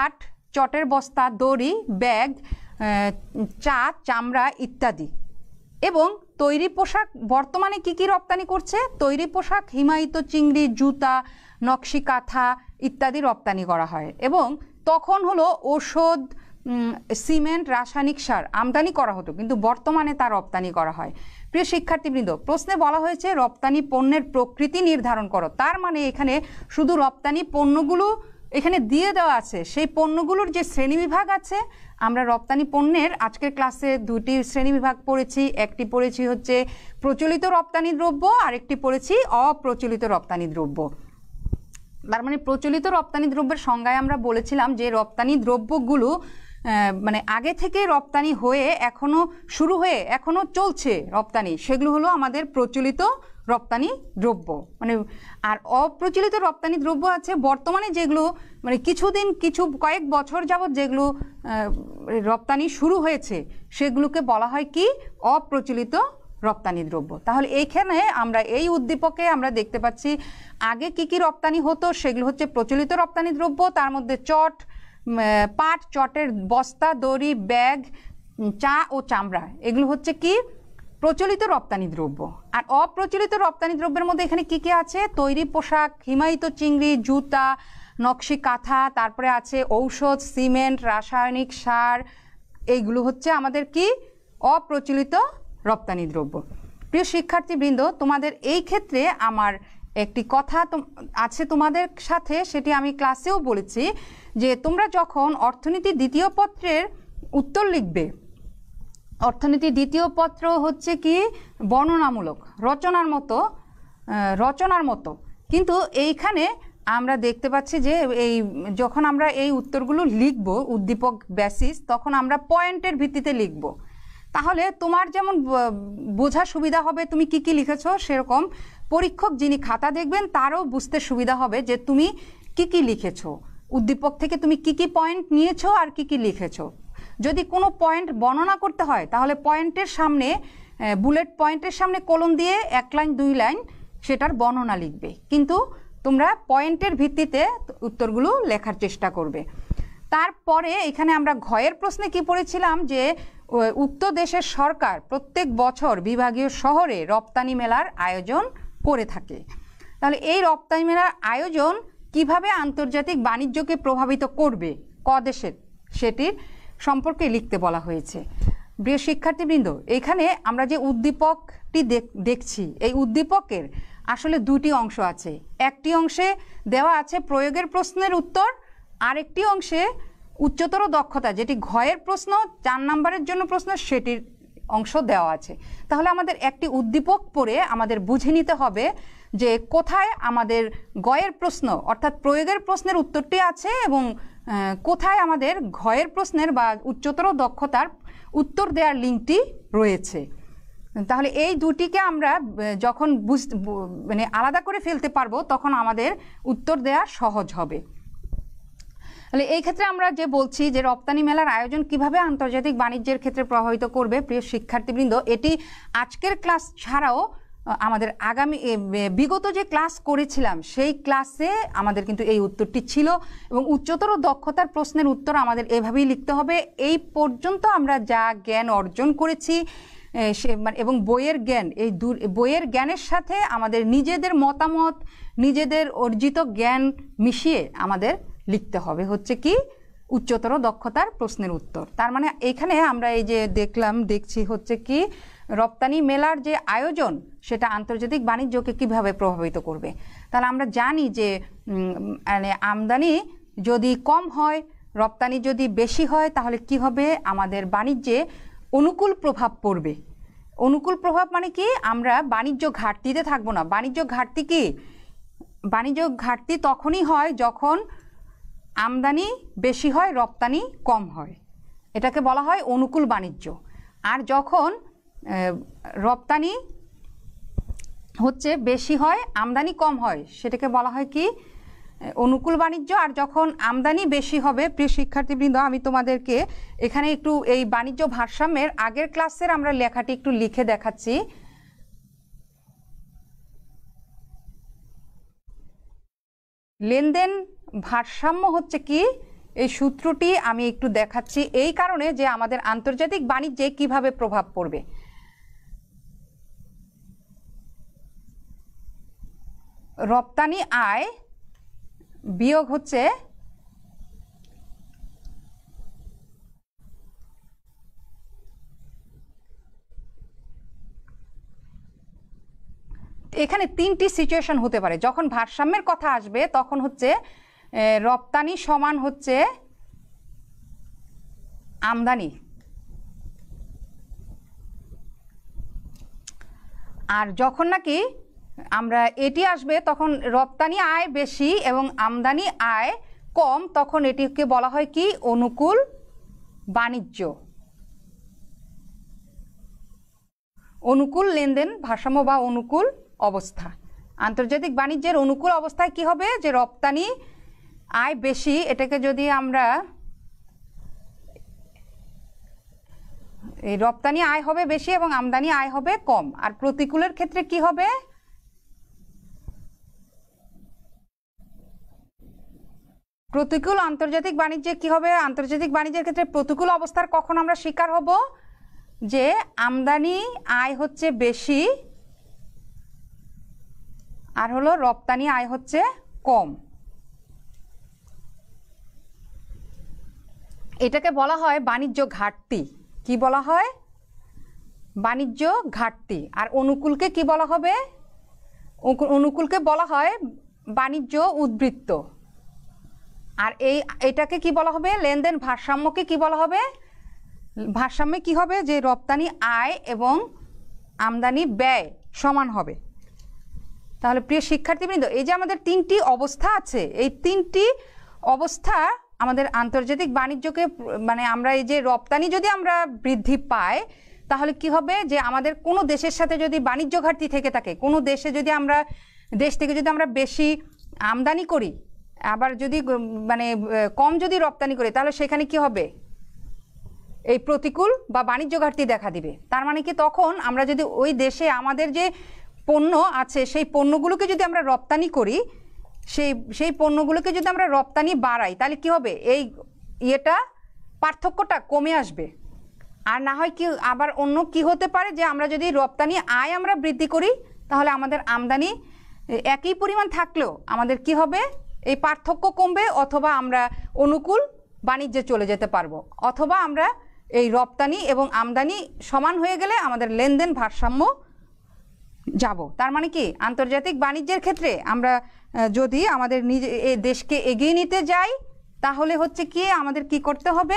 চটের বস্তা, দড়ি, ব্যাগ, চা, চামড়া ইত্যাদি। এবং তৈরি পোশাক বর্তমানে কি কি রপ্তানি করছে? তৈরি পোশাক, হিমায়িত চিংড়ি, জুতা, নকশি কাঁথা ইত্যাদি রপ্তানি করা হয়। এবং তখন হলো ওষুধ, সিমেন্ট, রাসায়নিক সার আমদানি করা হতো, কিন্তু বর্তমানে তা রপ্তানি করা হয়। প্রিয় শিক্ষার্থীবৃন্দ, প্রশ্নে বলা হয়েছে রপ্তানি পণ্যের প্রকৃতি নির্ধারণ করো। তার মানে এখানে শুধু রপ্তানি পণ্যগুলো এখানে দিয়ে দেওয়া আছে, সেই পণ্যগুলোর যে শ্রেণীবিভাগ আছে, আমরা রপ্তানি পণ্যের আজকের ক্লাসে দুটি শ্রেণীবিভাগ পড়েছি। একটি পড়েছি হচ্ছে প্রচলিত রপ্তানি দ্রব্য, আর একটি পড়েছি অপ্রচলিত রপ্তানি দ্রব্য। তার মানে প্রচলিত রপ্তানি দ্রব্যের সংজ্ঞায় আমরা বলেছিলাম যে রপ্তানি দ্রব্যগুলো মানে আগে থেকে রপ্তানি হয়ে এখনো শুরু হয়ে এখনো চলছে রপ্তানি, সেগুলো হলো আমাদের প্রচলিত রপ্তানি দ্রব্য। মানে আর অপ্রচলিত রপ্তানি দ্রব্য আছে বর্তমানে যেগুলো মানে কয়েক বছর যাবৎ যেগুলো রপ্তানি শুরু হয়েছে, সেগুলোকে বলা হয় কি? অপ্রচলিত রপ্তানি দ্রব্য। তাহলে এইখানে আমরা এই উদ্দীপকে আমরা দেখতে পাচ্ছি আগে কি কি রপ্তানি হতো, সেগুলো হচ্ছে প্রচলিত রপ্তানি দ্রব্য। তার মধ্যে চট, পাট, চটের বস্তা, দড়ি, ব্যাগ, চা ও চামড়া, এগুলো হচ্ছে কি? প্রচলিত রপ্তানি দ্রব্য। আর অপ্রচলিত রপ্তানি দ্রব্যের মধ্যে এখানে কি কি আছে? তৈরি পোশাক, হিমায়িত চিংড়ি, জুতা, নকশি কাঁথা, তারপরে আছে ঔষধ, সিমেন্ট, রাসায়নিক সার, এইগুলো হচ্ছে আমাদের কি? অপ্রচলিত রপ্তানি দ্রব্য। প্রিয় শিক্ষার্থীবৃন্দ, তোমাদের এই ক্ষেত্রে আমার একটি কথা আছে তোমাদের সাথে, সেটি আমি ক্লাসেও বলেছি যে তোমরা যখন অর্থনীতি দ্বিতীয় পত্রের উত্তর লিখবে, অর্থনীতি দ্বিতীয় পত্র হচ্ছে কি? বর্ণনামূলক, রচনার মতো। কিন্তু এইখানে আমরা দেখতে পাচ্ছি যে যখন আমরা এই উত্তরগুলো লিখব উদ্দীপক বেসিস, তখন আমরা পয়েন্টের ভিত্তিতে লিখব। তাহলে তোমার যেমন বোঝা সুবিধা হবে তুমি কি কি লিখেছো, সেরকম পরীক্ষক যিনি খাতা দেখবেন তারও বুঝতে সুবিধা হবে যে তুমি কি কি লিখেছো, উদ্দীপক থেকে তুমি কি কি পয়েন্ট নিয়েছো আর কি কি লিখেছো। যদি কোনো পয়েন্ট বর্ণনা করতে হয় তাহলে পয়েন্টের সামনে, বুলেট পয়েন্টের সামনে কলম দিয়ে 1 লাইন 2 লাইন সেটার বর্ণনা লিখবে, কিন্তু তোমরা পয়েন্টের ভিত্তিতে উত্তরগুলো লেখার চেষ্টা করবে। তারপরে এখানে আমরা ঘয়ের প্রশ্নে কি পড়েছিলাম যে উক্ত দেশের সরকার প্রত্যেক বছর বিভাগীয় শহরে রপ্তানি মেলার আয়োজন করে থাকে। তাহলে এই রপ্তানি মেলার আয়োজন কিভাবে আন্তর্জাতিক বাণিজ্যকে প্রভাবিত করবে ক দেশের, সেটির সম্পর্কে লিখতে বলা হয়েছে। প্রিয় শিক্ষার্থীবৃন্দ, এখানে আমরা যে উদ্দীপকটি দেখছি, এই উদ্দীপকের আসলে দুটি অংশ আছে। একটি অংশে দেওয়া আছে প্রয়োগের প্রশ্নের উত্তর, আরেকটি অংশে উচ্চতর দক্ষতা, যেটি ঘয়ের প্রশ্ন, 4 নম্বরের জন্য প্রশ্ন, সেটির অংশ দেওয়া আছে। তাহলে আমাদের একটি উদ্দীপক পড়ে আমাদের বুঝে নিতে হবে যে কোথায় আমাদের গয়ের প্রশ্ন অর্থাৎ প্রয়োগের প্রশ্নের উত্তরটি আছে এবং কোথায় আমাদের ঘয়ের প্রশ্নের বা উচ্চতর দক্ষতার উত্তর দেওয়ার লিঙ্কটি রয়েছে। তাহলে এই দুটিকে আমরা যখন মানে আলাদা করে ফেলতে পারবো তখন আমাদের উত্তর দেওয়া সহজ হবে। তাহলে এই ক্ষেত্রে আমরা যে বলছি যে রপ্তানি মেলার আয়োজন কিভাবে আন্তর্জাতিক বাণিজ্যের ক্ষেত্রে প্রভাবিত করবে, প্রিয় শিক্ষার্থীবৃন্দ, এটি আজকের ক্লাস ছাড়াও আমাদের আগামী বিগত যে ক্লাস করেছিলাম সেই ক্লাসে আমাদের কিন্তু এই উত্তরটি ছিল এবং উচ্চতর দক্ষতার প্রশ্নের উত্তর আমাদের এভাবেই লিখতে হবে। এই পর্যন্ত আমরা যা জ্ঞান অর্জন করেছি এবং বইয়ের জ্ঞান, এই বইয়ের জ্ঞানের সাথে আমাদের নিজেদের মতামত, নিজেদের অর্জিত জ্ঞান মিশিয়ে আমাদের লিখতে হবে হচ্ছে কি উচ্চতর দক্ষতার প্রশ্নের উত্তর। তার মানে এখানে আমরা এই যে দেখছি হচ্ছে কি রপ্তানি মেলার যে আয়োজন সেটা আন্তর্জাতিক বাণিজ্যকে কিভাবে প্রভাবিত করবে। তাহলে আমরা জানি যে মানে আমদানি যদি কম হয়, রপ্তানি যদি বেশি হয়, তাহলে কি হবে, আমাদের বাণিজ্যে অনুকূল প্রভাব পড়বে। অনুকূল প্রভাব মানে কি, আমরা বাণিজ্য ঘাটতিতে থাকবো না। বাণিজ্য ঘাটতি কি, বাণিজ্য ঘাটতি তখনই হয় যখন আমদানি বেশি হয়, রপ্তানি কম হয়, এটাকে বলা হয় অনুকূল বাণিজ্য। আর যখন রপ্তানি হচ্ছে বেশি হয়, আমদানি কম হয়, সেটাকে বলা হয় কি অনুকূল বাণিজ্য। আর যখন আমদানি বেশি হবে, প্রিয় শিক্ষার্থীবৃন্দ, আমি তোমাদেরকে এখানে একটু এই বাণিজ্য ভারসাম্যের আগের ক্লাসের আমরা লেখাটি একটু লিখে দেখাচ্ছি। লেনদেন ভারসাম্য হচ্ছে কি এই সূত্রটি আমি একটু দেখাচ্ছি এই কারণে যে আমাদের আন্তর্জাতিক বাণিজ্যে কিভাবে প্রভাব পড়বে। রপ্তানি আয় বিয়োগ হচ্ছে এখানে তিনটি সিচুয়েশন হতে পারে। যখন ভারসাম্যের কথা আসবে তখন হচ্ছে রপ্তানি সমান হচ্ছে আমদানি, আর যখন নাকি আমরা এটি আসবে তখন রপ্তানি আয় বেশি এবং আমদানি আয় কম, তখন এটিকে বলা হয় কি অনুকূল বাণিজ্য, অনুকূল লেনদেন ভারসাম্য বা অনুকূল অবস্থা। আন্তর্জাতিক বাণিজ্যের অনুকূল অবস্থায় কি হবে যে রপ্তানি আয় বেশি, এটাকে যদি আমরা এই রপ্তানি আয় হবে বেশি এবং আমদানি আয় হবে কম। আর প্রতিকূলের ক্ষেত্রে কি হবে, প্রতিকূল আন্তর্জাতিক বাণিজ্যে কি হবে, আন্তর্জাতিক বাণিজ্যের ক্ষেত্রে প্রতিকূল অবস্থার কখন আমরা শিকার হব যে আমদানি আয় হচ্ছে বেশি আর হলো রপ্তানি আয় হচ্ছে কম। এটাকে বলা হয় বাণিজ্য ঘাটতি। কি বলা হয়, বাণিজ্য ঘাটতি। আর অনুকূলকে কি বলা হবে, অনুকূলকে বলা হয় বাণিজ্য উদ্বৃত্ত। আর এটাকে কি বলা হবে, লেনদেন ভারসাম্যকে কি বলা হবে, ভারসাম্যে কি হবে যে রপ্তানি আয় এবং আমদানি ব্যয় সমান হবে। তাহলে প্রিয় শিক্ষার্থীবৃন্দ, এই যে আমাদের তিনটি অবস্থা আছে, এই তিনটি অবস্থা আমাদের আন্তর্জাতিক বাণিজ্যকে মানে আমরা এই যে রপ্তানি যদি আমরা বৃদ্ধি পাই তাহলে কি হবে যে আমাদের কোনো দেশের সাথে যদি বাণিজ্য ঘাটতি থেকে থাকে, কোনো দেশে যদি আমরা দেশ থেকে যদি আমরা বেশি আমদানি করি আবার যদি মানে কম যদি রপ্তানি করি তাহলে সেখানে কি হবে, এই প্রতিকূল বা বাণিজ্য ঘাটতি দেখা দিবে। তার মানে কি তখন আমরা যদি ওই দেশে আমাদের যে পণ্য আছে সেই পণ্যগুলোকে যদি আমরা রপ্তানি করি, সেই পণ্যগুলোকে যদি আমরা রপ্তানি বাড়াই তাহলে কি হবে, এই পার্থক্যটা কমে আসবে। আর না হয় কি আবার অন্য কি হতে পারে যে আমরা যদি রপ্তানি আয় আমরা বৃদ্ধি করি তাহলে আমাদের আমদানি একই পরিমাণ থাকলেও আমাদের কি হবে, এই পার্থক্য কমবে, অথবা আমরা অনুকূল বাণিজ্যে চলে যেতে পারবো, অথবা আমরা এই রপ্তানি এবং আমদানি সমান হয়ে গেলে আমাদের লেনদেন ভারসাম্য যাব। তার মানে কি আন্তর্জাতিক বাণিজ্যের ক্ষেত্রে আমরা যদি আমাদের নিজে এই দেশকে এগিয়ে নিতে যাই তাহলে হচ্ছে কি আমাদের কি করতে হবে,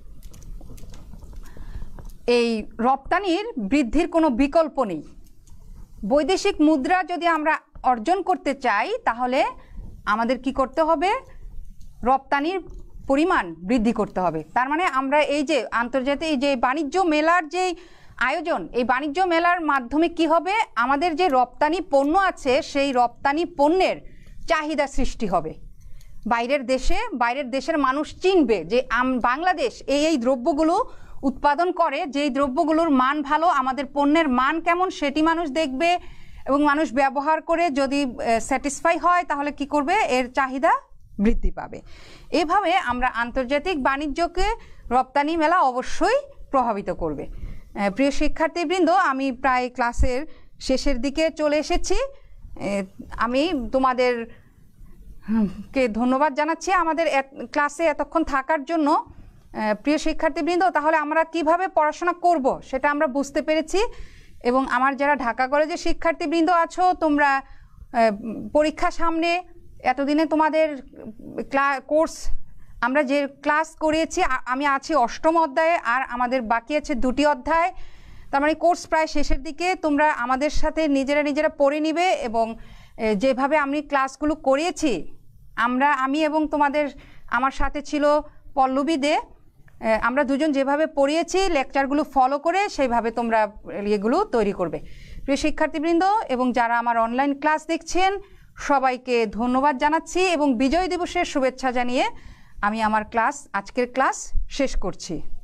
এই রপ্তানির বৃদ্ধির কোনো বিকল্প নেই। বৈদেশিক মুদ্রা যদি আমরা অর্জন করতে চাই তাহলে আমাদের কি করতে হবে, রপ্তানির পরিমাণ বৃদ্ধি করতে হবে। তার মানে আমরা এই যে আন্তর্জাতিক যে বাণিজ্য মেলার যে আয়োজন, এই বাণিজ্য মেলার মাধ্যমে কি হবে, আমাদের যে রপ্তানি পণ্য আছে সেই রপ্তানি পণ্যের চাহিদা সৃষ্টি হবে। বাইরের দেশের মানুষ চিনবে যে বাংলাদেশ এই দ্রব্যগুলো উৎপাদন করে, যেই দ্রব্যগুলোর মান ভালো, আমাদের পণ্যের মান কেমন সেটি মানুষ দেখবে এবং মানুষ ব্যবহার করে যদি স্যাটিসফাই হয় তাহলে কি করবে, এর চাহিদা বৃদ্ধি পাবে। এভাবে আমরা আন্তর্জাতিক বাণিজ্যকে রপ্তানি মেলা অবশ্যই প্রভাবিত করবে। প্রিয় শিক্ষার্থীবৃন্দ, আমি প্রায় ক্লাসের শেষের দিকে চলে এসেছি। আমি তোমাদেরকে ধন্যবাদ জানাচ্ছি আমাদের ক্লাসে এতক্ষণ থাকার জন্য। প্রিয় শিক্ষার্থীবৃন্দ, তাহলে আমরা কিভাবে পড়াশোনা করব সেটা আমরা বুঝতে পেরেছি, এবং আমার যারা ঢাকা কলেজের শিক্ষার্থীবৃন্দ আছো তোমরা পরীক্ষা সামনে, এতদিনে তোমাদের কোর্স আমরা যে ক্লাস করিয়েছি, আমি আছি 8ম অধ্যায়ে আর আমাদের বাকি আছে 2টি অধ্যায়। তার মানে কোর্স প্রায় শেষের দিকে। তোমরা আমাদের সাথে নিজেরা পড়ে নিবে এবং যেভাবে আমি ক্লাসগুলো করিয়েছি, আমি এবং আমার সাথে ছিল পল্লবী দে, আমরা দুজন যেভাবে পড়িয়েছি লেকচারগুলো ফলো করে সেইভাবে তোমরা এগুলো তৈরি করবে। প্রিয় শিক্ষার্থীবৃন্দ এবং যারা আমার অনলাইন ক্লাস দেখছেন সবাইকে ধন্যবাদ জানাচ্ছি এবং বিজয় দিবসের শুভেচ্ছা জানিয়ে আমি আমার আজকের ক্লাস শেষ করছি।